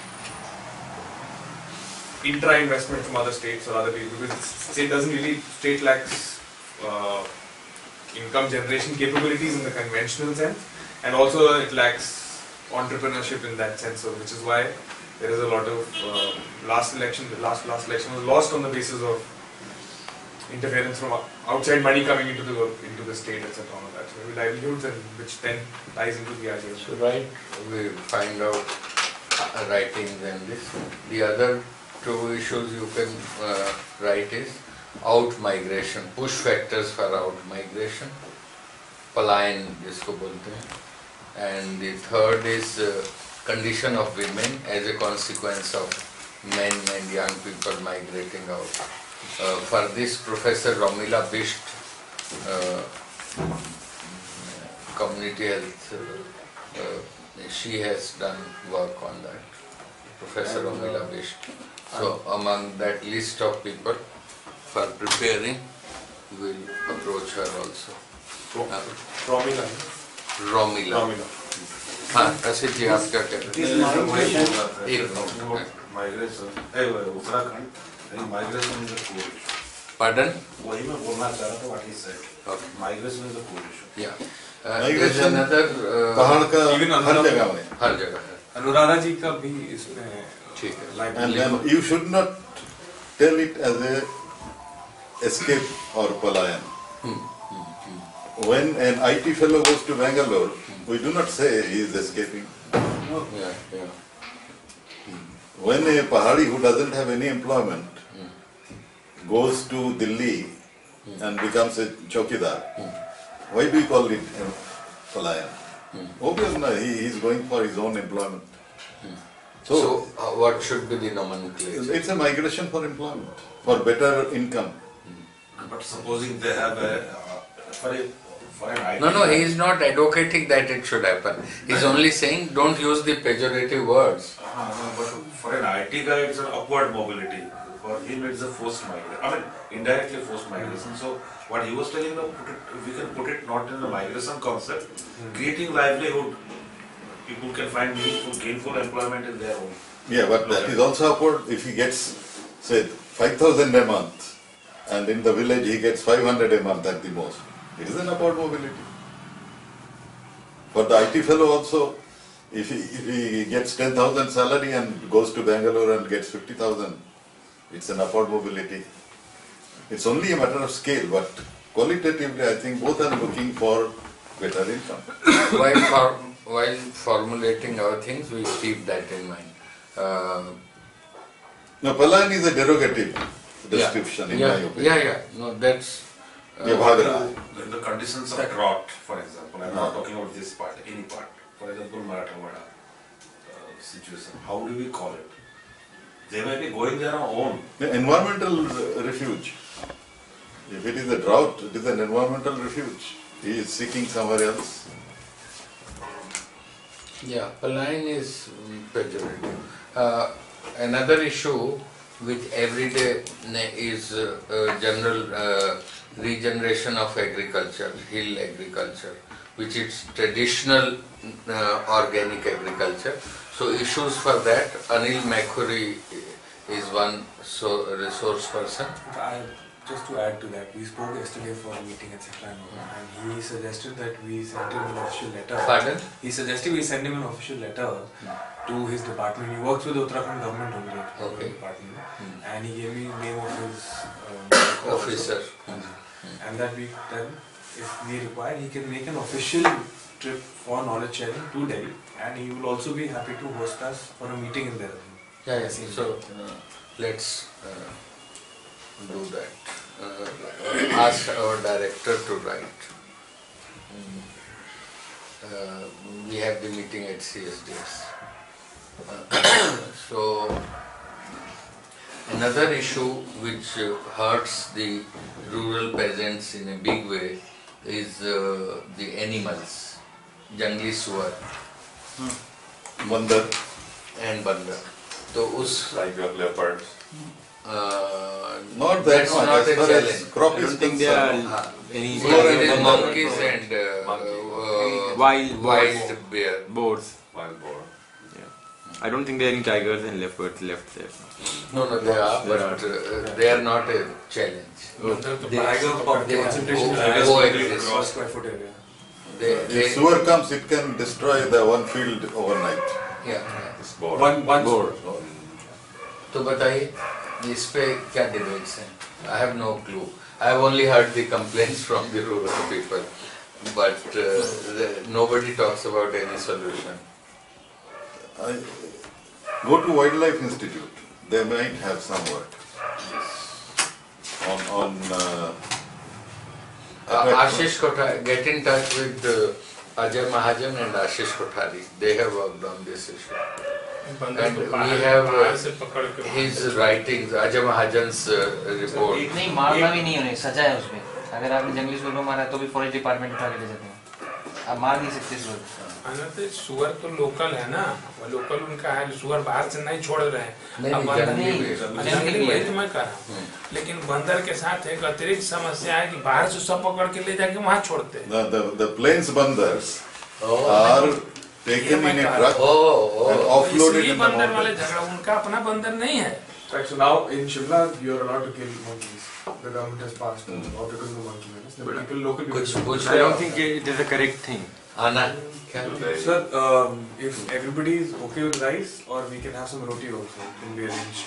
intra-investment from other states or other people, because the state doesn't really, state lacks uh, income generation capabilities in the conventional sense, and also it lacks entrepreneurship in that sense, so which is why there is a lot of uh, last election, the last last election was lost on the basis of interference from outside money coming into the into the state, et cetera. That. So maybe livelihoods, and which then ties into the idea. So right, we find out uh, writings and this. The other two issues you can uh, write is out migration, push factors for out migration, palayan जिसको बोलते हैं, and the third is uh, condition of women as a consequence of men and young people migrating out. Uh, for this, Professor Romila Bisht, uh, community health, uh, uh, she has done work on that. Professor Romila Bisht. So among that list of people for preparing, we will approach her also. Uh, Romila. Romila. Romila. हाँ, ऐसे जी आप क्या कह रहे हैं? एक Migration, hey, Uttarakhand, I think migration is a core issue. Pardon? वही मैं बोलना चाह रहा था what he said. Okay. Migration is a core issue. Yeah. Uh, there's another. Uh, पहाड़ का Even हर another- जगह में. हर जगह है. अनुराधा जी का भी इसमें ठीक है. like And then you should not tell it as a escape or palayan. Hmm, hmm, hmm. When an I T fellow goes to Bangalore, we do not say he is escaping. Yeah, yeah. When a Pahadi who doesn't have any employment Hmm. goes to Delhi and becomes a chowkidar, why do you call it a palayan? Hmm. Obviously, no, he is going for his own employment. So, So, uh, what should be the nomenclature? it's a migration for employment, for better income. But supposing they have a, uh, for a, for an I T No, no, guy- he is not advocating that it should happen. He is only saying don't use the pejorative words. Uh, no, but for an I T guy, it's an upward mobility. For him, it's a forced migration. I mean, indirectly forced migration. So, what he was telling, no, put it, we can put it not in the migration concept, creating livelihood. People can find meaningful, gainful employment in their own. Yeah, but that is also upward if he gets, say, five thousand a month, and in the village he gets five hundred a month at the most. It is an upward mobility. For the I T fellow also, if he, if he gets ten thousand salary and goes to Bangalore and gets fifty thousand, it's an upward mobility. It's only a matter of scale, but qualitatively I think both are looking for better income. while, for, while formulating our things, we keep that in mind. Uh, Now, Palayan is a derogative yeah. description in yeah, my opinion. Yeah, yeah, no, that's. Uh, Yeah, bhag raha hai. In the conditions of drought, for example, I'm not talking about this part, any part. For example, Marathwada uh, situation, how do we call it? They may be going their own. The environmental uh, refuge. If it is a drought, it is an environmental refuge. He is seeking somewhere else. Yeah, palayan is um, pejorative. Uh, another issue which every day ne- is uh, uh, general uh, regeneration of agriculture, hill agriculture, which is traditional uh, organic agriculture. So issues for that, Anil Makhuri is one so resource person. I, just to add to that, we spoke yesterday for a meeting, et cetera. And he suggested that we send him an official letter. Pardon? He suggested we send him an official letter to his department. He works with the Uttarakhand government only, Okay. department. Hmm. And he gave me the name of his um, Officer. also. And that we then, if we require, he can make an official trip for knowledge sharing to Delhi, and he will also be happy to host us for a meeting in Delhi. Yeah, yeah. So uh, let's uh, do that. Uh, ask our director to write. Mm. Uh, we have the meeting at C S D S. Uh, so another issue which uh, hurts the rural peasants in a big way is uh, the animals, jungli suar Bandar. and bandar. So us Tiger, leopards. uh, Not that that's much, not as a far as challenge. crop I is don't think there are concerned. Uh, any yeah, it is Bandar. monkeys and uh, Monkey. uh, Wild wild bear. boars. Wild boar. I don't think there are any tigers and leopards left there. No, no, they are, but uh, they are not a challenge. उधर तो They- बाहर Tiger pop they concentration co- is coexist. per square foot area. They, If they, sewer comes, it can destroy the one field overnight. yeah, yeah. It's boar. One one Boar. तो बताइए इस पे क्या debates हैं? I have no clue. I have only heard the complaints from the rural people, but uh, the, nobody talks about any solution. I, go to Wildlife Institute. They might have some work on on. Uh, Uh, Ashish Kothari, get in touch with uh, Ajay Mahajan and Ashish Kothari. They have worked on this issue. बंदर And तो we बाहर have बाहर uh, से पकड़ के his writings, Ajay Mahajan's uh, report. नहीं मारना भी नहीं उन्हें, सजा है उसमें। अगर आपने जंगली सुअर को मारा तो भी फॉरेस्ट डिपार्टमेंट उठा के ले जाते हैं। आप मार नहीं सकते सुअर को। अनंत सुअर तो लोकल है ना, वो लोकल उनका है, सुअर बाहर से नहीं छोड़ रहे हैं। नहीं, अब नहीं, बंदर जंगली नहीं, भी है। जंगली वही तो मैं कह रहा हूँ। लेकिन बंदर के साथ एक अतिरिक्त समस्या है कि बाहर से सब पकड़ के ले जाके वहाँ छोड़ते हैं। the, the the plains bandars Oh. are taken in a truck Oh, oh. and offloaded इसलिए in the बंदर वाले mountains. झगड़ा, उनका अपना बंदर नहीं है। Right, so now in Shimla, you are allowed to kill monkeys. The government has passed a law because of the monkey menace. The people, local people. कुछ पूछ I रहे don't हो? think it is a correct thing. आना क्या? Sir, um, if everybody is okay with rice, or we can have some roti also, it can be arranged.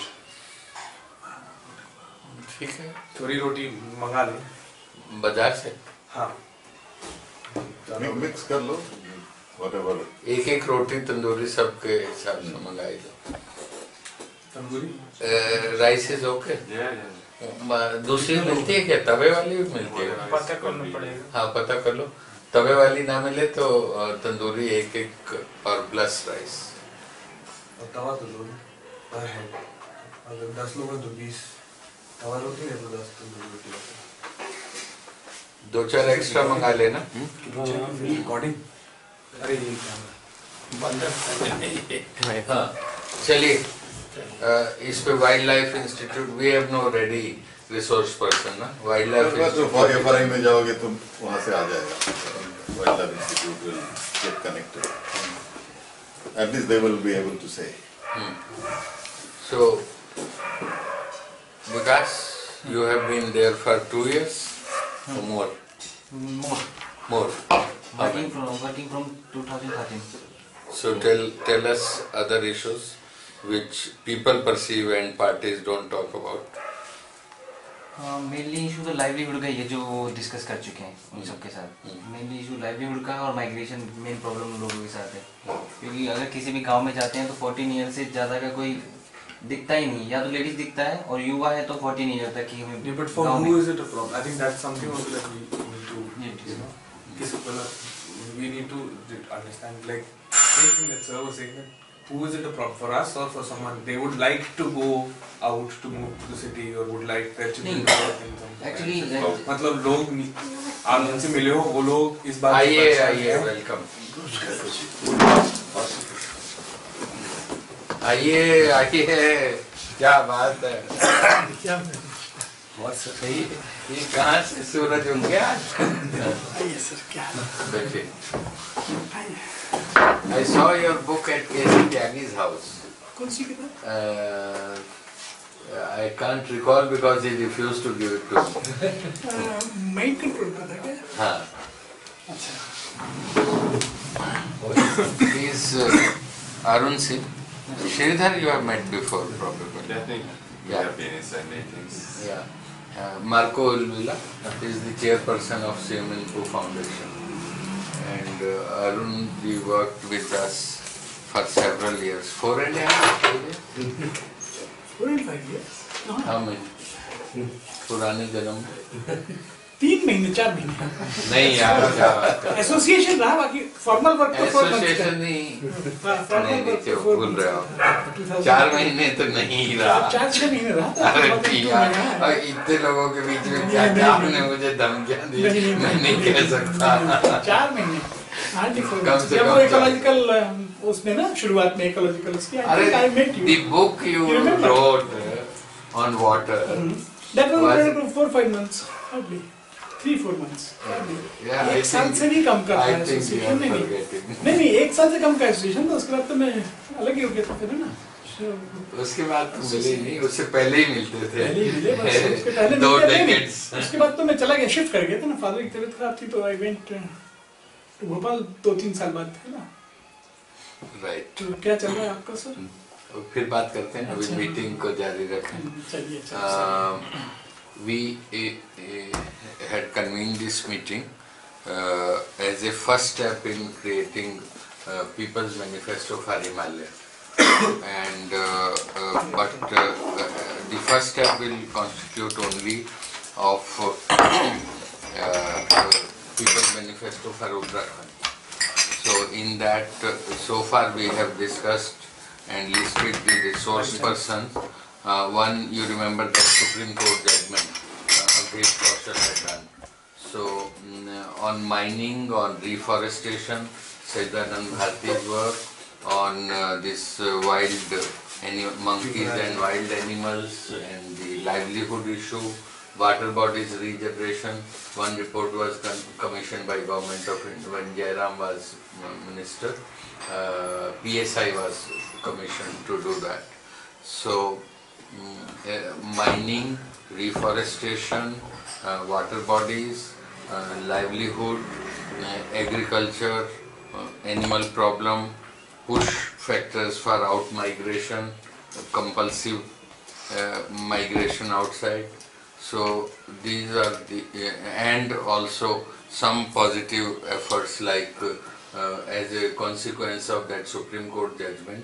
ठीक है, थोड़ी रोटी मंगा लें। बाजार से हाँ। Mi- Mix कर लो, whatever. एक एक रोटी तंदूरी सबके हिसाब से मंगाई दो। Tandoori? Rice is okay. Yeah, yeah. दूसरी मिलती है क्या? तवे वाली भी मिलती है? पता करना पड़ेगा। हाँ, पता कर लो। तवे वाली ना मिले तो अ, तंदूरी एक एक और प्लस राइस। और तवा तो लो पर है। अगर दस लोग हैं तो बीस तवा रोटी है तो दस तंदूरी रोटी। दो चार एक्स्ट्रा मंगा लेना। रिकॉर्डिंग? अरे ये कैमरा। बंदर हाँ, चलिए अ, इस पे wildlife institute we have no ready resource person ना। वाइल्ड लाइफ तो एफ आर आई में जाओगे तुम वहाँ से आ जाएगा। Wildlife Institute will get connected. At least they will be able to say. So, Vikas, you have been there for two years or more? More. More. Working from working from twenty thirteen. So tell tell us other issues which people perceive and parties don't talk about. Mainly issue तो livelihood का, ये जो discuss कर चुके हैं उन सब के साथ। मेनली इशू लाइवलीहुड का और माइग्रेशन मेन प्रॉब्लम लोगों के साथ है। क्योंकि अगर किसी भी गांव में जाते हैं तो फोर्टीन ईयर से ज़्यादा का कोई दिखता ही नहीं, या तो लेडीज दिखता है और युवा है तो फोर्टीन ईयर तक ही हमें। But for who is it a problem? I think that's something also that we need to, you know, किस मतलब we need to understand, like same thing that sir was saying, that who is it a problem, for us or for someone? They would like to go out to move to the city or would like their children to work in something. Actually, मतलब लोग आप जिनसे मिले हो वो लोग इस बात से आइए परेशान आइए हैं। वेलकम। आइए आइए, क्या बात है। बहुत सर। ये ये कहाँ से सूरज उग गया आज? आइए सर, क्या बैठिए। I saw your book at K C Tyaggi's house. कौन सी किताब? Uh, I can't recall because he refused to give it to me. Mind control का था क्या? हाँ. अच्छा। He is uh, Arun Singh. Sridhar you have met before probably. Definitely. We Yeah. have been in some meetings. Yeah. Uh, Marco Ulvila is the chairperson of Semen Foundation. and uh, Arun, we worked with us for several years. Four and a half years? Four and five years. No. How many? पुराने जन्म तीन महीने चार महीने नहीं यार क्या बात कर एसोसिएशन रहा बाकी फॉर्मल वर्क तो फोर मंथ्स एसोसिएशन नहीं नहीं नहीं क्यों भूल रहे हो का चार महीने तो नहीं रहा चार छह महीने रहा अरे ठीक है और इतने लोगों के बीच में क्या क्या आपने मुझे धमकियां दी मैं नहीं कह सकता चार महीने हाँ ठीक है कम से जब कम वो इकोलॉजिकल उसमें ना शुरुआत में इकोलॉजिकल उसकी अरे I met you the book you You remember? wrote on water that Was- was four five months hardly three four months yeah I एक साल think से भी कम का I था think you एसोसिएशन are नहीं नहीं forgetting नहीं नहीं एक साल से कम का एसोसिएशन था उसके बाद तो मैं अलग ही हो गया था फिर है ना So, उसके बाद तो मिले ही नहीं उससे पहले ही मिलते थे पहले ही मिले बस उसके पहले दो मिलते थे नहीं। decades उसके बाद तो मैं चला गया शिफ्ट कर गया था ना फादर की तबीयत खराब थी तो आई वेंट टू भोपाल दो तीन साल बाद है ना right तो क्या चल रहा है आपका सर तो फिर बात करते हैं अभी अच्छा। मीटिंग को जारी रखें चलिए Um, we uh, uh, had convened this meeting uh, as a first step in creating uh, People's Manifesto for Himalaya. and uh, uh, but uh, uh, the first step will constitute only of uh, uh, People's Manifesto for Uttarakhand. So in that, uh, so far we have discussed and listed the resource persons. Uh, one, you remember that Supreme Court judgment, uh, Avdesh Kaushal had done. So mm, on mining, on reforestation, Siddharth Bharti's work, on uh, this uh, wild uh, any monkeys and wild animals and the livelihood issue, water bodies regeneration. One report was con- commissioned by Government of India when Jairam was uh, minister. Uh, P S I was commissioned to do that. So mm, uh, mining, reforestation, uh, water bodies, uh, livelihood, uh, agriculture, uh, animal problem, push factors for out migration, compulsive uh, migration outside. So these are the uh, and also some positive efforts like uh, uh, as a consequence of that Supreme Court judgment,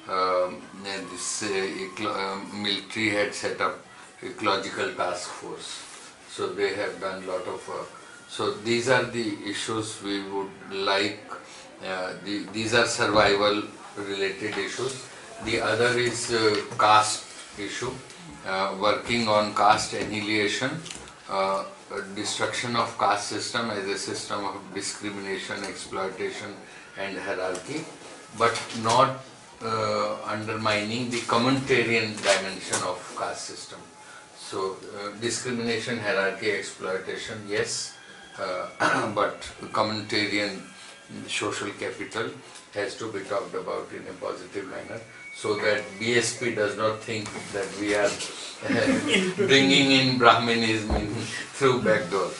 um, and this uh, ecolo- uh, military had set up ecological task force. So they have done lot of work. So these are the issues we would like. Uh, the, these are survival related issues. The other is uh, caste issue, uh, working on caste annihilation, uh, destruction of caste system as a system of discrimination, exploitation and hierarchy, but not uh, undermining the communitarian dimension of caste system. So uh, discrimination, hierarchy, exploitation, yes, uh, but communitarian social capital has to be talked about in a positive manner, so that B S P does not think that we are uh, bringing in Brahminism in, through back door.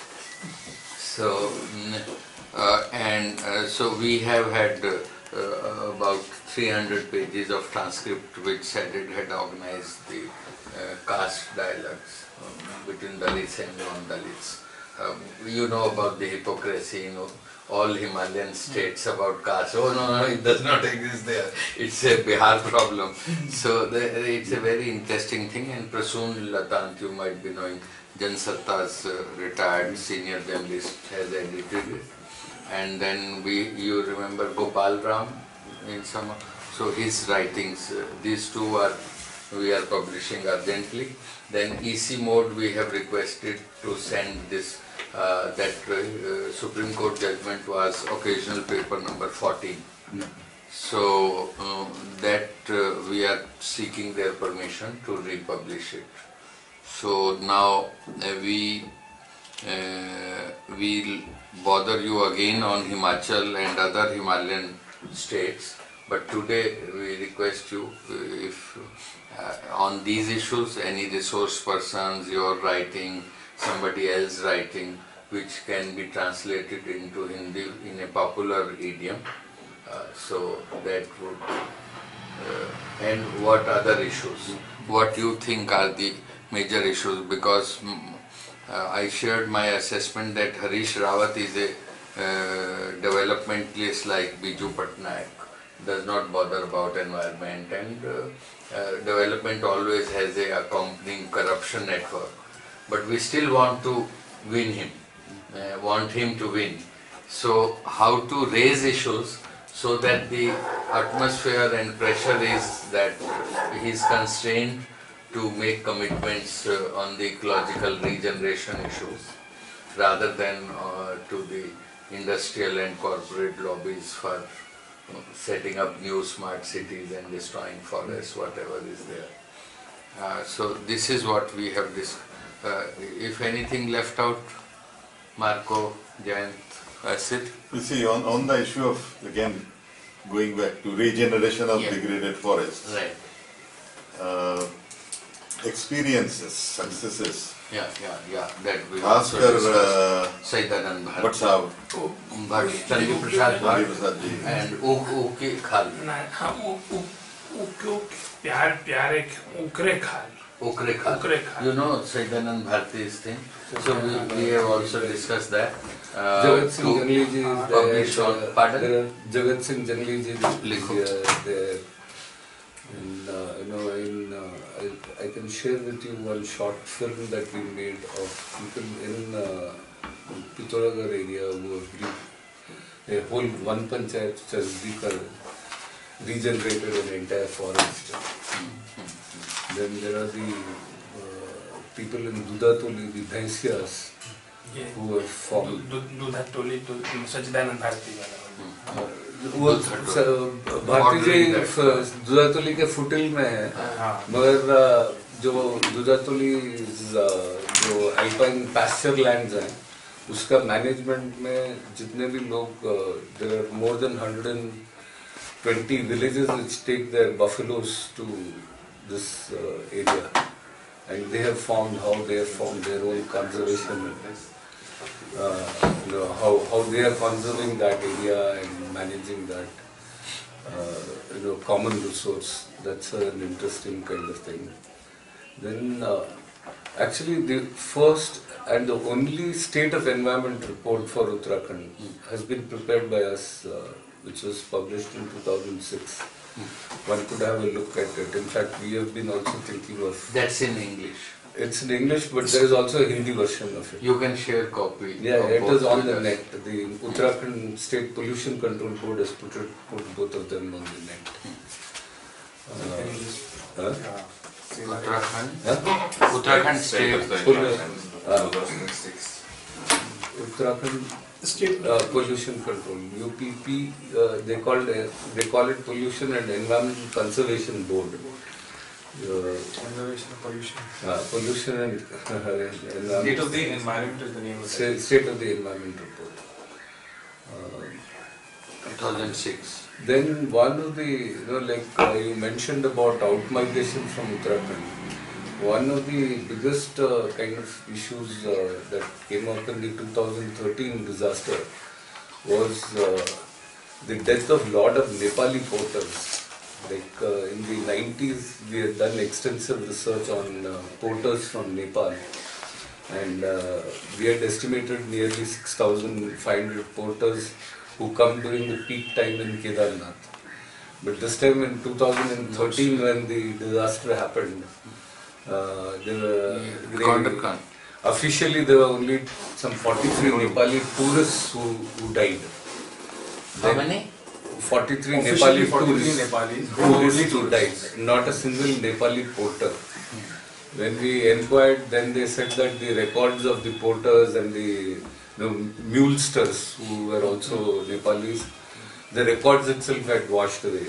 So, mm, uh, and uh, so we have had uh, uh, about three hundred pages of transcript which SEDET had organized the uh, caste dialogues um, between Dalits and non-Dalits. Um, you know about the hypocrisy, you know, all Himalayan states about caste. Oh no, no, it does not exist there. It's a Bihar problem. So the, it's a very interesting thing. And Prasoon Latant, you might be knowing, Jansatta's uh, retired senior journalist has edited it. And then we, you remember Gopal Ram in some, so his writings, uh, these two are, we are publishing urgently. Then E C mode we have requested to send this. Uh, that uh, Supreme Court judgment was occasional paper number fourteen. So uh, that uh, we are seeking their permission to republish it. So now uh, we uh, will bother you again on Himachal and other Himalayan states, but today we request you uh, if uh, on these issues any resource persons, your writing, somebody else writing, which can be translated into Hindi in a popular idiom. Uh, so that would, uh, and what other issues, what you think are the major issues, because mm, uh, I shared my assessment that Harish Rawat is a uh, developmentalists like Biju Patnaik does not bother about environment, and uh, uh, development always has a accompanying corruption network. But we still want to win him, uh, want him to win. So how to raise issues so that the atmosphere and pressure is that he is constrained to make commitments uh, on the ecological regeneration issues rather than uh, to the industrial and corporate lobbies for uh, setting up new smart cities and destroying forests, whatever is there. Uh, so this is what we have discussed. Uh, if anything left out, Marco, Jayant, that's it. You see, on, on the issue of, again, going back to regeneration of Yeah. degraded forests, Right. uh, experiences, successes, Yeah, yeah, yeah. That we खासकर also discussed. Saidanand Bhatt Bharat, साहब, Bhatt, Chandra Prasad Chandra Bhatt, Prasad ji, and Uki Khal. ना- हाँ, उ- उ- उ- उ- प्यार प्यारे उकरे खाल Ukre Khal. Ukre Khal. You know Saidanand Bharati's thing. So we, we have also discussed that. Uh, Jagat Singh to Jangli ji is publish there. on- uh, pardon? There are Jagat Singh Jangli ji is Likho. uh, there. And uh, you know, in, uh, I, I can share with you one short film that we made of people in uh, Pithoragarh area who have re- a whole one panchayat which has re- regenerated an entire forest. Then there are the uh, people in Dudatoli, the Bhainsias, ये who have formed. दूधा टोली तो सच्चिदानंद भारती वाला वो स- भारती जी दुधातोली के फुटिल में है, मगर जो दुधातोली जो अल्पाइन पैस्चर लैंड्स हैं उसका मैनेजमेंट में जितने भी लोग there are more than hundred and twenty villages which take their buffaloes to this area and they have formed how they have formed their own conservation Uh, you know, how, how they are conserving that area and managing that uh, you know, common resource. That's an interesting kind of thing. Then uh, actually the first and the only state of environment report for Uttarakhand has been prepared by us, uh, which was published in two thousand six. One could have a look at it. In fact, we have been also thinking of... That's in English. It's in English, but there is also a Hindi version of it. You can share copy. Yeah, of it both is on with the us. net. The Uttarakhand State Pollution Control Board has put it, put both of them on the net. Uh, huh? Uttarakhand. Huh? Uttarakhand State State. of the Full- environment, uh, two thousand six. Uttarakhand State uh, Pollution Control U P P. Uh, they called it, they call it Pollution and Environmental Conservation Board. Uh, Conservation of pollution. uh, pollution and uh, State of the environment is the name of State, it. State of the Environment Report. Uh, two thousand six. Then one of the, you know, like uh, you mentioned about out-migration from Uttarakhand. One of the biggest uh, kind of issues uh, that came up in the two thousand thirteen disaster was uh, the death of lot of Nepali porters. Like uh, in the nineties, we had done extensive research on uh, porters from Nepal, and uh, we had estimated nearly six thousand five hundred porters who come during the peak time in Kedarnath. But this time in two thousand thirteen, when the disaster happened, uh, there were Kondakan. officially there were only some forty-three Nepali tourists who, who died. How Then many? forty-three Officially Nepali forty-three tourists Nepalis, who only who died. Not a single Nepali porter. When we inquired, then they said that the records of the porters and the you know, mulesters, who were also Nepalis, the records itself had washed away.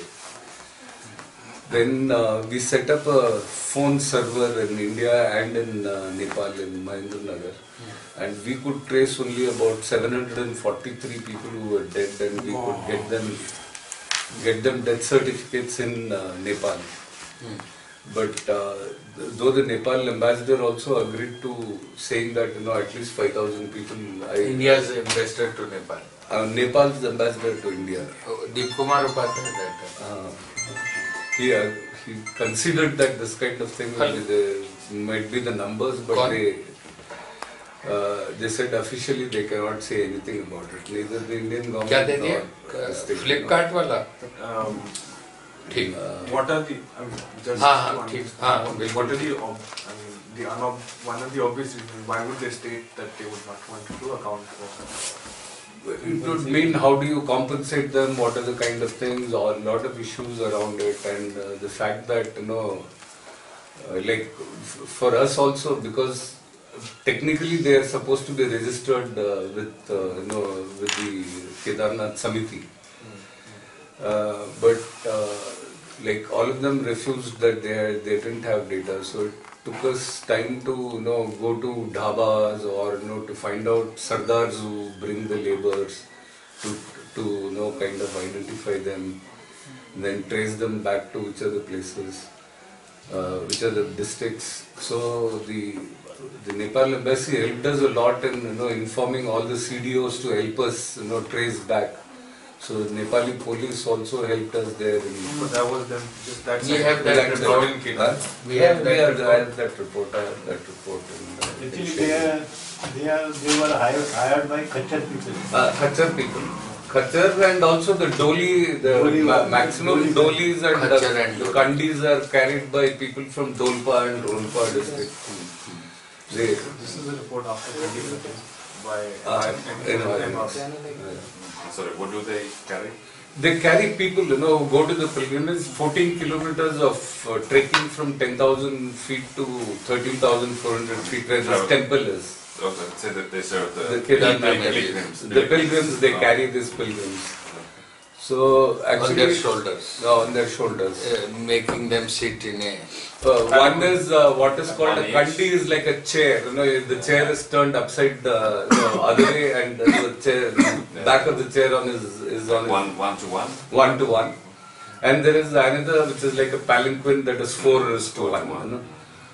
Then uh, we set up a phone server in India and in uh, Nepal, in Mahendranagar, and we could trace only about seven hundred forty-three people who were dead, and we could get them get them death certificates in uh, Nepal. But uh, though the Nepal ambassador also agreed to saying that you know at least five thousand people. I, India's ambassador to Nepal. Uh, Nepal's ambassador to India. Oh, Deep Kumar Upadhyay that time. Uh, he, uh, he considered that this kind of thing will be the, might be the numbers, but Con- they uh, they said officially they cannot say anything about it. Neither the Indian government क्या दे दिया? nor this thing, you know. Flipkart वाला? Um, ठीक. what are the, I mean, just हाँ, to हाँ, ठीक. understand, हाँ, what, बिल्कुल. what are the, ob- I mean, the unob, one of the obvious reasons, why would they state that they would not want to account for? It would mean how do you compensate them, what are the kind of things, or a lot of issues around it, and uh, the fact that, you know, uh, like f- for us also, because technically they are supposed to be registered uh, with, uh, you know, with the Kedarnath Samiti. Uh, but uh, like all of them refused that they are, they didn't have data, so it took us time to, you know, go to dhabas or, you know, to find out sardars who bring the laborers to to you know, kind of identify them, then trace them back to which are the places, uh, which are the districts. So the the Nepal embassy helped us a lot in, you know, informing all the C D Os to help us, you know, trace back. So Nepali police also helped us there. In, But that was them, just that We side. have that That report. in Kerala. Huh? We Yeah, have we that have report. I have that report. I have that report. In, uh, Actually, in they are, they are, they were hired, hired by Kachar people. Uh, Kachar people. Kachar and also the Doli, the Doli ma- was- maximum Doli- Dolis and the, Kachar and the Doli. Kandis are carried by people from Dolpa and Rolpa district. They, This is a report after twenty fifteen by Uh, by- in- and- and- Sorry, what do they carry? they carry people, you know, who go to the pilgrimage, fourteen kilometers of uh, trekking from ten thousand feet to thirteen thousand four hundred feet where this Oh. temple is. Okay, say that they serve the, The Kedarnath pilgrims. The pilgrims, they Oh. carry these pilgrims. So actually, On their shoulders. Uh, on their shoulders. Uh, making them sit in a. Uh, one is uh, what is called a One kandi is like a chair. You know, the chair is turned upside the you know, other way, and the chair, back of the chair on is is on One, one to one? one to one. And there is another which is like a palanquin that is four is to Four to one. one. You know?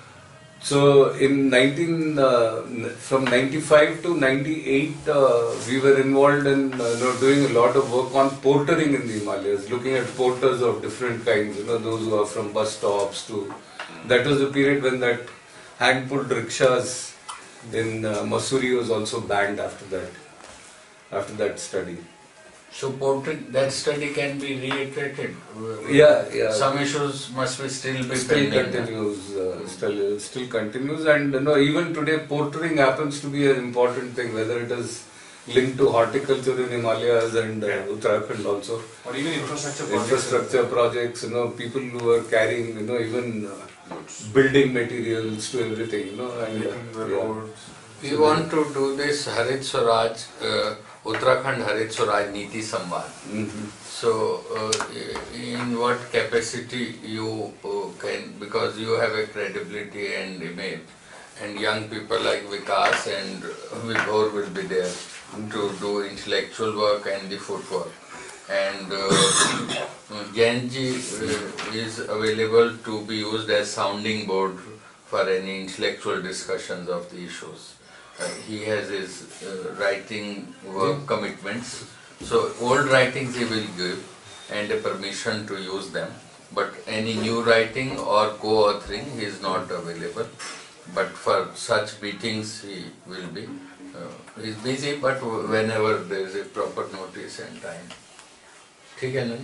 So in nineteen uh, from ninety-five to ninety-eight, uh, we were involved in uh, you know, doing a lot of work on portering in the Himalayas, looking at porters of different kinds. You know, those who are from bus stops to. That was the period when that hand-pulled rickshaws in uh, Mussoorie was also banned after that. After that study. So portrait, that study can be reiterated. Yeah, yeah. Some issues must be still be Still pending. continues, uh, still still continues, and you know, even today portering happens to be an important thing, whether it is linked to horticulture in Himalayas and uh, Uttarakhand also. Or even infrastructure projects. Infrastructure projects, you know, people who are carrying, you know, even uh, building materials to everything, you know, and uh, Making the yeah. roads. We want to do this Harit Swaraj, uh, Uttarakhand Harit Swaraj Niti Samvad. Mhm. So, uh, in what capacity you uh, can, because you have a credibility and image, and young people like Vikas and Vibhor will be there to do intellectual work and the footwork. And uh, Genji uh, is available to be used as sounding board for any intellectual discussions of the issues. Uh, he has his uh, writing work commitments. So old writings he will give and a permission to use them. But any new writing or co-authoring he is not available. But for such meetings he will be. Uh, he is busy, but whenever there is a proper notice and time. ठीक है ना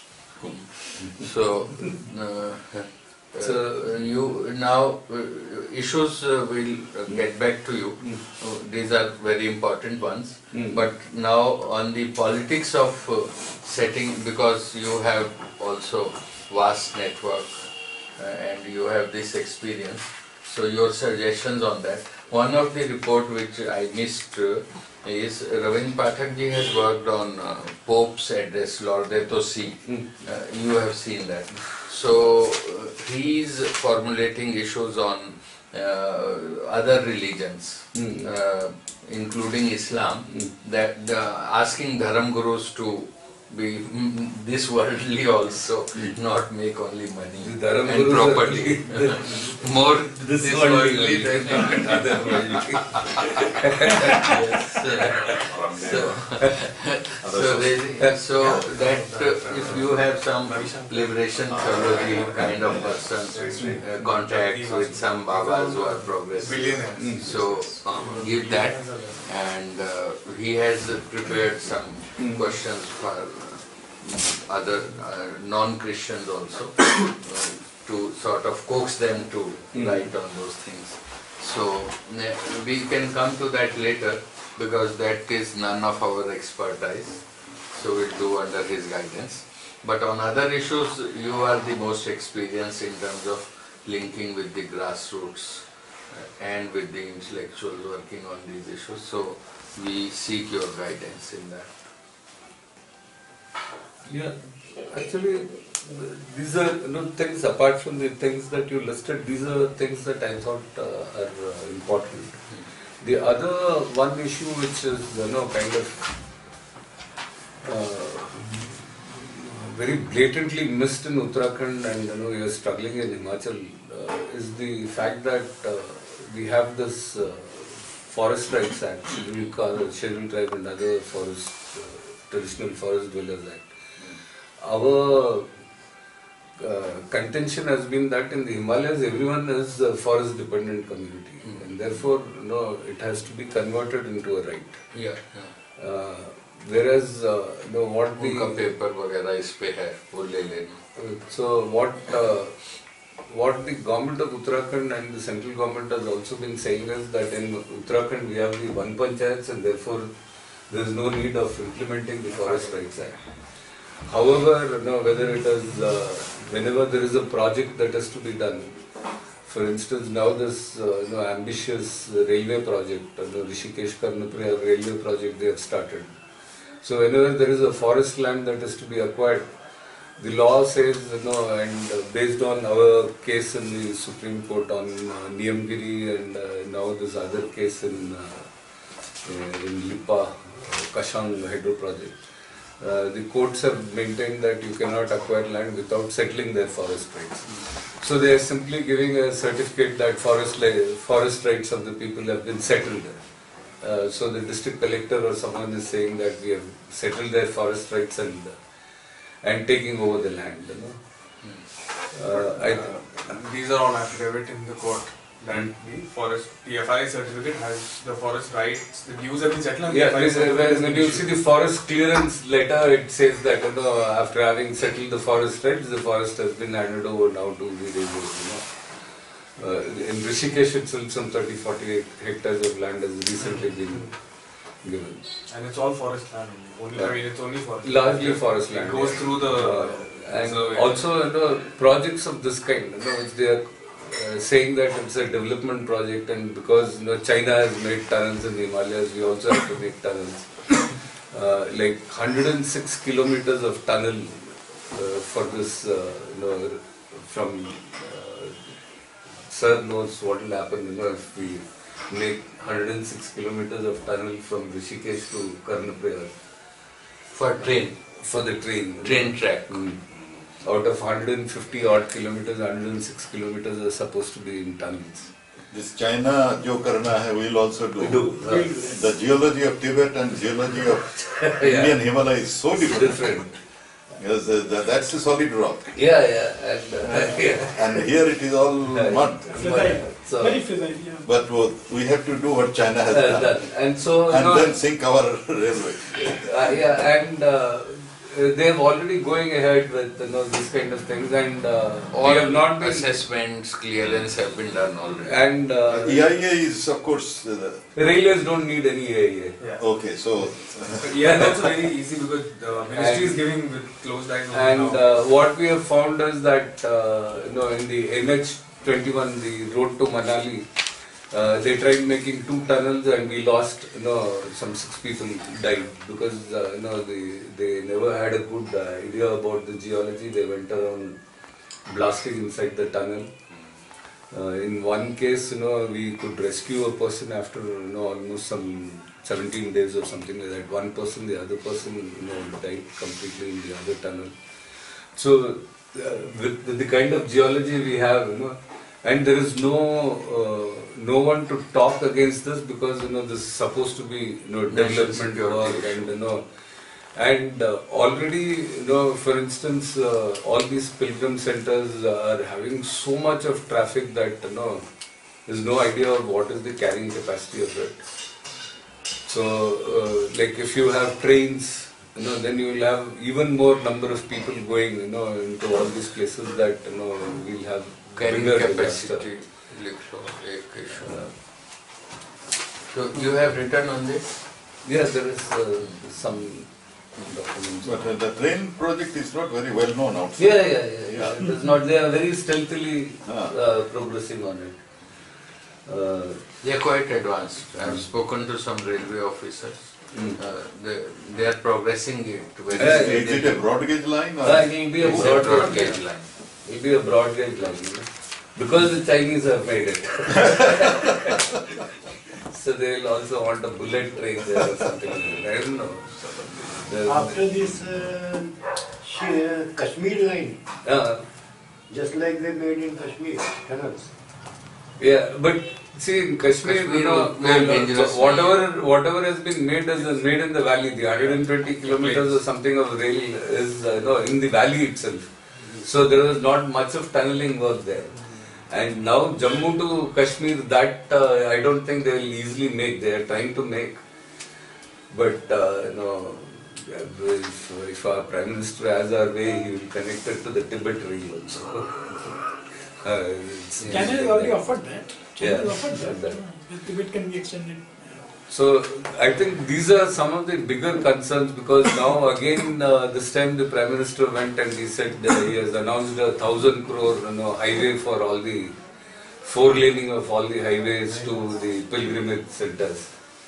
जी? So, uh, uh, you now uh, issues uh, will uh, get back to you. Uh, these are very important ones. Mm. But now on the politics of uh, setting, because you have also vast network uh, and you have this experience. So your suggestions on that. One of the report which I missed uh, is Ravind Pathak ji has worked on uh, Pope's address, Laudato Si. Mm. Uh, you have seen that. So uh, he is formulating issues on uh, other religions, Mm. uh, including Islam, Mm. that the, asking Dharam Gurus to be mm, this worldly also, not make only money The Dharam and Gurus are property. only More this this worldly worldly only, than not other worldly. Yes. So, so, they, so that uh, if you have some liberation theology kind of person, uh, contacts with some Babas who are progressive, so um, give that, and uh, he has uh, prepared some questions for uh, other uh, non-Christians also, uh, to sort of coax them to write on those things. So uh, we can come to that later, because that is none of our expertise, so we'll do under his guidance. But on other issues, you are the most experienced in terms of linking with the grassroots uh, and with the intellectuals working on these issues, so we seek your guidance in that. Yeah, actually, these are you know, things apart from the things that you listed. These are things that I thought uh, are uh, important. The other one issue, which is you know kind of uh, very blatantly missed in Uttarakhand, and you know you're struggling in Himachal, uh, is the fact that uh, we have this uh, Forest Rights Act, Scheduled, Scheduled Tribe and other forest, uh, traditional forest dwellers act. Our uh, contention has been that in the Himalayas everyone is a forest dependent community, mm. and therefore you know, it has to be converted into a right. Yeah, yeah. Uh, whereas uh, you know, what the उनका paper वगैरह इस पे है वो ले लेना. So what uh, what the government of Uttarakhand and the central government has also been saying is that in Uttarakhand we have the one panchayats, and therefore there is no need of implementing the Forest Rights Act. However, you know, whether it is uh, whenever there is a project that has to be done, for instance, now this uh, you know, ambitious railway project, you know, Rishikesh Karnaprayag railway project they have started. So whenever there is a forest land that is to be acquired, the law says, you know, and uh, based on our case in the Supreme Court on uh, Niyamgiri and uh, now this other case in uh, in Lipa, uh, Kashang hydro project, uh, the courts have maintained that you cannot acquire land without settling their forest rights. So they are simply giving a certificate that forest forest rights of the people have been settled. Uh, so the district collector or someone is saying that we have settled their forest rights and and taking over the land. You know. uh, I uh, these are all affidavit in the court that hmm. the forest P F I certificate has the forest rights. The dues have been settled. And yeah, P F I this, when you see the forest clearance letter, it says that you know, after having settled the forest rights, the forest has been handed over now to the railways. You know. Uh, in Rishikesh itself, some thirty to forty hectares of land has recently been given. And it's all forest land only. only I mean, it's only forest. Largely land. forest it land. It goes yeah. through the. Uh, and survey. also, you know, projects of this kind, you know, which they are uh, saying that it's a development project, and because you know China has made tunnels in the Himalayas, we also have to make tunnels. Uh, like one hundred six kilometers of tunnel uh, for this, uh, you know, from. Uh, Sir knows what will happen, you know, if we make one hundred six kilometers of tunnel from Rishikesh to Karnaprayag. For train? For the train. Train track. Mm. Out of one hundred fifty odd kilometers, one hundred six kilometers are supposed to be in tunnels. This China, jo karna hai, we'll also do. do. Uh, the geology of Tibet and geology of yeah. Indian Himalaya is so different. different. Yes, uh, the, that's a solid rock. Yeah, yeah. And, uh, yeah. and here it is all mud. So, very fragile, yeah. But uh, we have to do what China has uh, done. done. And so, and no, then sink our railway. Uh, yeah, and uh, they're already going ahead with you know, these kind of things, and uh, all we have not been assessments, clearance have been done already. And uh, E I A is, of course, uh, the railways don't need any E I A. Yeah. Okay, so yeah, that's very easy because the ministry is giving with closed eyes. And uh, what we have found is that uh, you know in the N H twenty-one, the road to Manali, uh, they tried making two tunnels and we lost. You know, some six people died because uh, you know they they never had a good uh, idea about the geology. They went around blasting inside the tunnel. Uh, in one case, you know, we could rescue a person after, you know, almost some seventeen days or something like that. One person, the other person, you know, died completely in the other tunnel. So, uh, with, with the kind of geology we have, you know, and there is no uh, no one to talk against this because, you know, this is supposed to be, you know, development work and, you know, and uh, already, you know, for instance, uh, all these pilgrim centers are having so much of traffic that, you know, there's no idea of what is the carrying capacity of it. So, uh, like if you have trains, you know, then you will have even more number of people going, you know, into all these places that, you know, we'll have carrying bigger capacity. Uh, so you have written on this? Yes, there is uh, some documents. But uh, the train project is not very well known outside. Yeah, yeah, yeah. yeah. It is not. They are very stealthily uh, progressing on it. Uh, they are quite advanced. I have spoken to some railway officers. Mm. Uh, they, they are progressing it very Uh, steadily. is it a broad gauge line? Or? Uh, it will be a It's broad, a broad gauge gauge line. line. It will be a broad gauge line, you know, because the Chinese have made it. So they will also want a bullet train there or something like that. I don't know. The, After this uh, Sh- Kashmir line, uh, just like they made in Kashmir, tunnels. yeah, but see in Kashmir, Kashmir you know, very well, dangerous. whatever whatever has been made is made in the valley. The one hundred twenty kilometers or something of rail is uh, no, in the valley itself. So there was not much of tunneling work there. And now Jammu to Kashmir, that uh, I don't think they will easily make. They are trying to make, but uh, you know, if, if our Prime Minister has our way, he will connect it to the Tibet rail also. uh, it's- China has already offered that. China Yeah, has offered that. that. Uh, The Tibet can be extended. So I think these are some of the bigger concerns because now again uh, this time the Prime Minister went and he said that he has announced a thousand crore you know, highway for all the four laning of all the highways to the pilgrimage centers.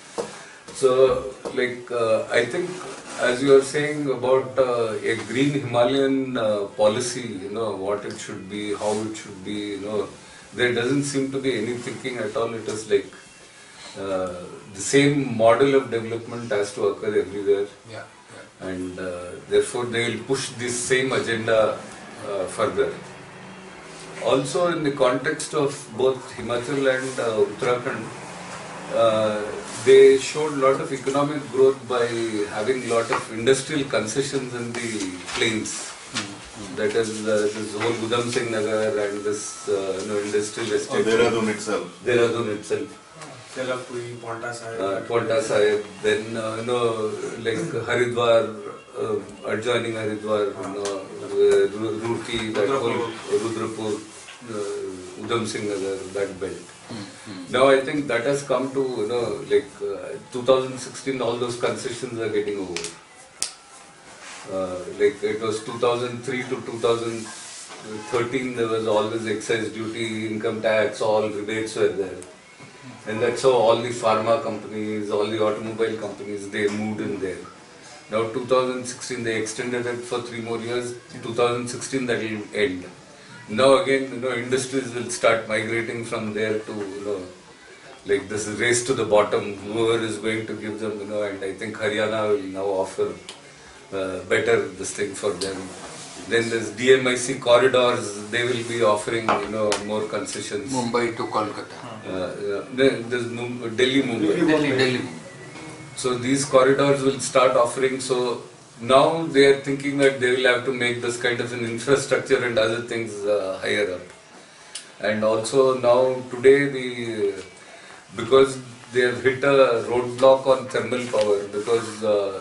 So like uh, I think as you are saying about uh, a green Himalayan uh, policy, you know what it should be, how it should be, you know there doesn't seem to be any thinking at all. It is like uh, the same model of development has to occur everywhere, Yeah, yeah. and uh, therefore they will push this same agenda uh, further. Also, in the context of both Himachal and uh, Uttarakhand, uh, they showed a lot of economic growth by having a lot of industrial concessions in the plains. Mm-hmm. That is uh, this whole Udham Singh Nagar and this uh, you know, industrial estate. Oh, Dehradun itself. Dehradun itself. Selapuri, Ponta Sahib. Uh, Ponta Sahib, then uh, you know, like Haridwar, uh, adjoining Haridwar, you know, uh, Ru- Roorkee, that whole Rudrapur, uh, Udham Singh Nagar, that belt. Mm-hmm. Now I think that has come to, you know, like uh, two thousand sixteen, all those concessions are getting over. Uh, like it was two thousand three to two thousand thirteen, there was always excise duty, income tax, all rebates were there. And that's how all the pharma companies, all the automobile companies, they moved in there. Now two thousand sixteen, they extended it for three more years. two thousand sixteen, that will end. Now again, you know, industries will start migrating from there to, you know, like this race to the bottom, whoever is going to give them, you know, and I think Haryana will now offer uh, better this thing for them. Then there's D M I C corridors, they will be offering, you know, more concessions. Mumbai to Kolkata. Uh, yeah. Then there's Mum- Delhi, Mumbai. Delhi, Delhi. So these corridors will start offering. So now they are thinking that they will have to make this kind of an infrastructure and other things uh, higher up. And also now today the because they have hit a roadblock on thermal power because uh,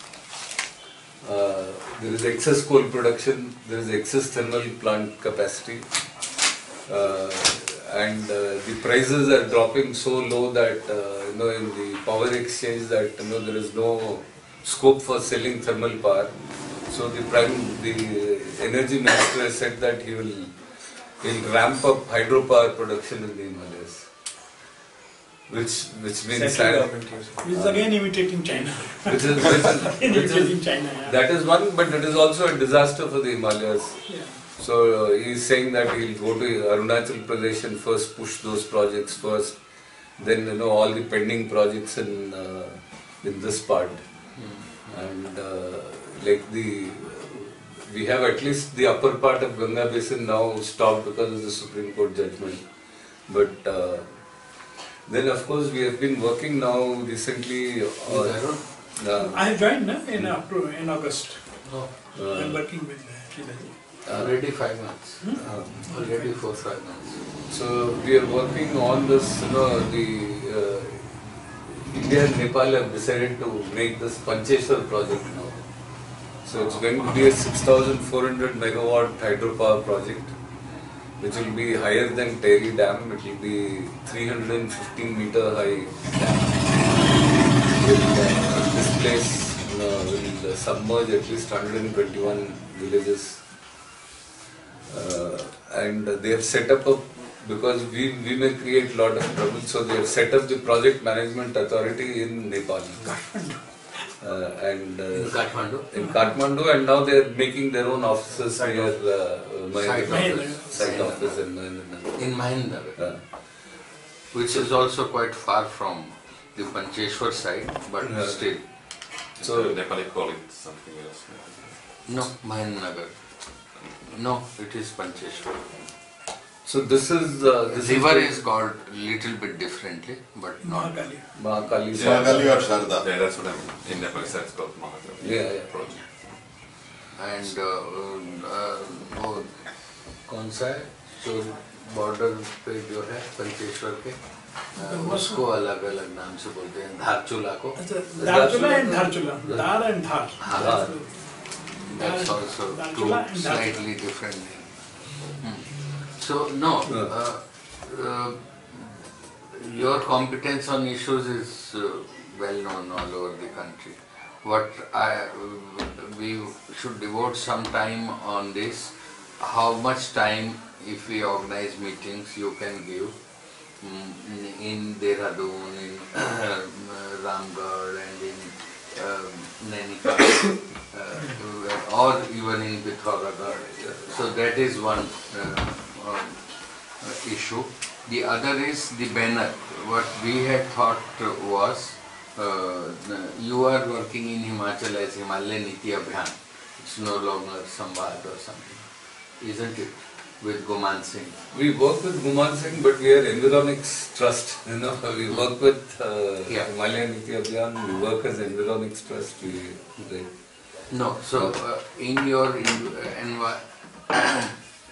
uh, there is excess coal production, there is excess thermal plant capacity. Uh, and uh, the prices are dropping so low that uh, you know in the power exchange that you know there is no scope for selling thermal power. So the prime the energy minister has said that he will he'll ramp up hydropower production in the Himalayas, which which means that, Which is again imitating China. which is, which is, which imitating is China. Yeah. that is one, but it is also a disaster for the Himalayas. Yeah. So uh, he's saying that he'll go to Arunachal Pradesh and first push those projects first. Then you know all the pending projects in uh, in this part, and uh, like the we have at least the upper part of Ganga basin now stopped because of the Supreme Court judgment. But uh, then of course we have been working now recently. On, uh, I have joined na, in October, in August. Oh. Uh, I'm working with Himalaya. Already five months. Hmm? Uh, Already four five months. So we are working on this. You know, the uh, India and Nepal have decided to make this Pancheshwar project now. So it's going to be a six thousand four hundred megawatt hydropower project, which will be higher than Tehri Dam. It will be three hundred fifteen meter high dam. Will, uh, this place you know, will uh, submerge at least one hundred twenty-one villages. Uh, and they have set up a, because we, we may create a lot of trouble, so they have set up the project management authority in Nepal. Uh, and uh, In Kathmandu? In Kathmandu, and now they are making their own offices near uh, Site office. Site office in Mahendranagar. In Mahendranagar. Uh, Which is also quite far from the Pancheshwar side, but Yeah. still. So Nepali call it something else. No, Mahendranagar. No, it is Pancheshwar. So this is uh, this River is, is called little bit differently, but not. Mahakali. Mahakali. Yeah, Mahakali or Sharda. Yeah, that's what I mean. In Nepali, it's called Mahakali. Yeah, yeah. Project. And uh, uh, वो कौन सा है जो border पे जो है पंचेश्वर के uh, उसको अलग अलग नाम से बोलते हैं धारचूला को. Dharchula and Dharchula. Dhar and Dhar. हाँ. That's also Dharchula two and Dharchula. slightly different names. Hmm. So no, uh, uh, your competence on issues is uh, well known all over the country. What I, we should devote some time on this. How much time, if we organize meetings, you can give mm, in Dehradun, in Ramgarh, and in uh, Nainital, uh, or even in Pithoragarh. So that is one uh, um, uh, issue. The other is the banner. What we had thought was, uh, you are working in Himachal as Himalaya Niti Abhiyan. It's no longer Samvad or something, isn't it? With Guman Singh. We work with Guman Singh, but we are Environics Trust. You know, we work with uh, Yeah. Himalaya Niti Abhiyan. We work as Environics Trust. We, they, No, so uh, in your in, uh, uh,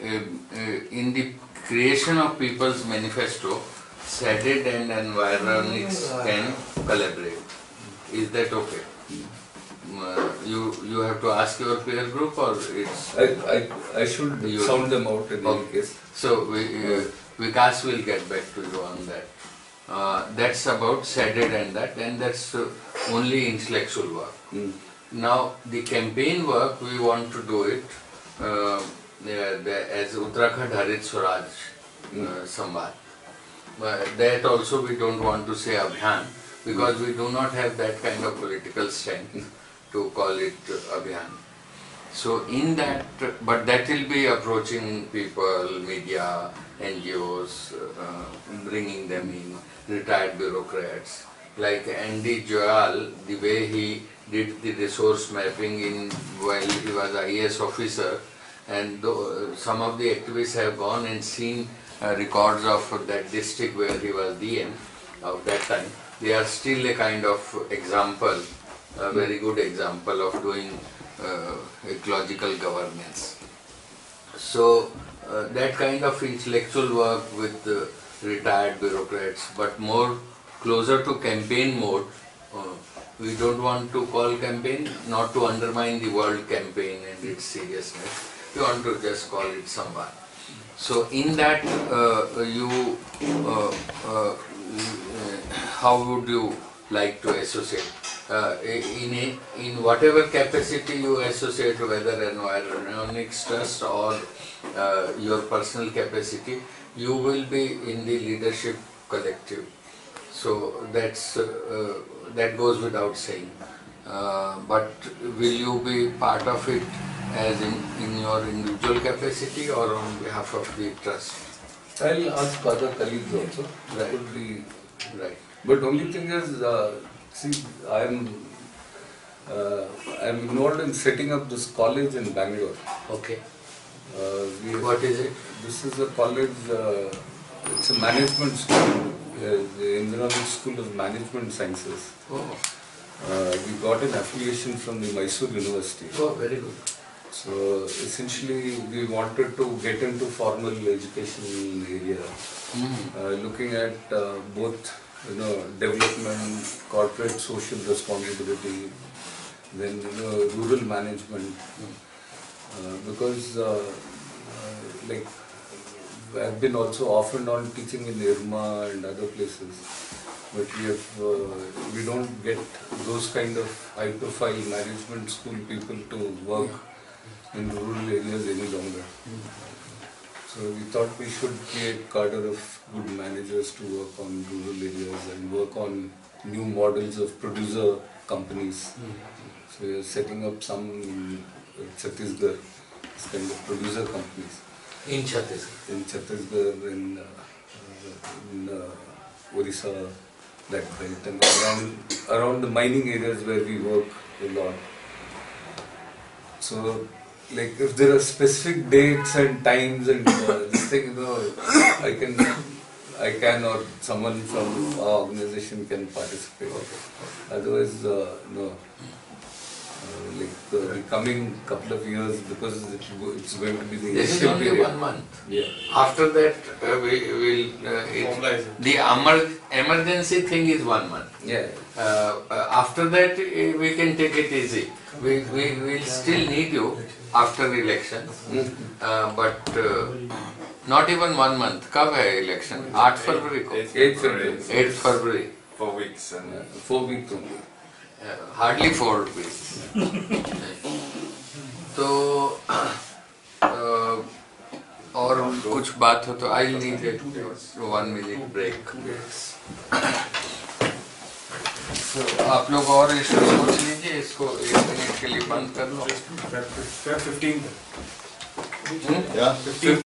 in the creation of People's Manifesto, SADID and Environics can collaborate. Is that okay? Uh, you you have to ask your peer group, or it's I, I, I should You- sound them out in any Okay. case. So we, uh, Vikas will get back to you on that. Uh, that's about SADID and that, and that's uh, only intellectual work. Mm. Now the campaign work, we want to do it uh, the, the, as Uttarakhand Harit Swaraj uh, Samvad. But that also we don't want to say Abhiyan, because we do not have that kind of political strength to call it uh, Abhiyan. So in that, but that will be approaching people, media, N G Os, uh, bringing them in, retired bureaucrats. Like Andy Joyal, the way he did the resource mapping in while he was I A S officer, and though, some of the activists have gone and seen uh, records of that district where he was D M of that time. They are still a kind of example, a very good example of doing uh, ecological governance. So uh, that kind of intellectual work with uh, retired bureaucrats, but more closer to campaign mode. Uh, we don't want to call campaign, not to undermine the world campaign and its seriousness. We want to just call it Samvad. So in that, uh, you, uh, uh, how would you like to associate? Uh, in, a, in whatever capacity you associate, whether Environics Trust or uh, your personal capacity, you will be in the leadership collective. So that's, uh, that goes without saying. Uh, but will you be part of it as in, in your individual capacity or on behalf of the trust? I'll ask other colleagues also. That Right. would be Right. But only thing is, uh, see, I'm uh, I'm involved in setting up this college in Bangalore. Okay. Uh, we What is it? This is a college. Uh, it's a management school, uh, the Environment School of Management Sciences. Oh. Uh, we got an affiliation from the Mysore University. Oh, very good. So essentially, we wanted to get into formal education area, Mm. uh, looking at uh, both, you know, development, corporate social responsibility, then you know, rural management, uh, because uh, uh, like I've been also off and on teaching in Irma and other places, but we have uh, we don't get those kind of high-profile management school people to work in rural areas any longer. So we thought we should create cadre of good managers to work on rural areas and work on new models of producer companies. So we are setting up some in Chhattisgarh, this kind of producer companies. In Chhattisgarh? In Chhattisgarh, in, uh, in uh, Orissa, that belt, and around, around the mining areas where we work a lot. So, like, if there are specific dates and times and uh, this thing, you know, I can, I can, or someone from our organization can participate. Otherwise, uh, no. Uh, like the, the coming couple of years, because it, it's going to be the This is initial only period. one month. Yeah. After that, uh, we will. Uh, it, the emer emergency thing is one month. Yeah. Uh, uh, after that, uh, we can take it easy. We we will still need you after election, uh, but uh, not even one month. कब है election? आठ फरवरी को. eighth February. eighth February. Four weeks and Yeah, four weeks only. Uh, hardly four weeks. तो uh, और कुछ बात हो तो I'll need a one minute break. So, आप लोग और इसको सोच लीजिए, इसको एक मिनट के लिए बंद कर लो. fifteen. Yeah.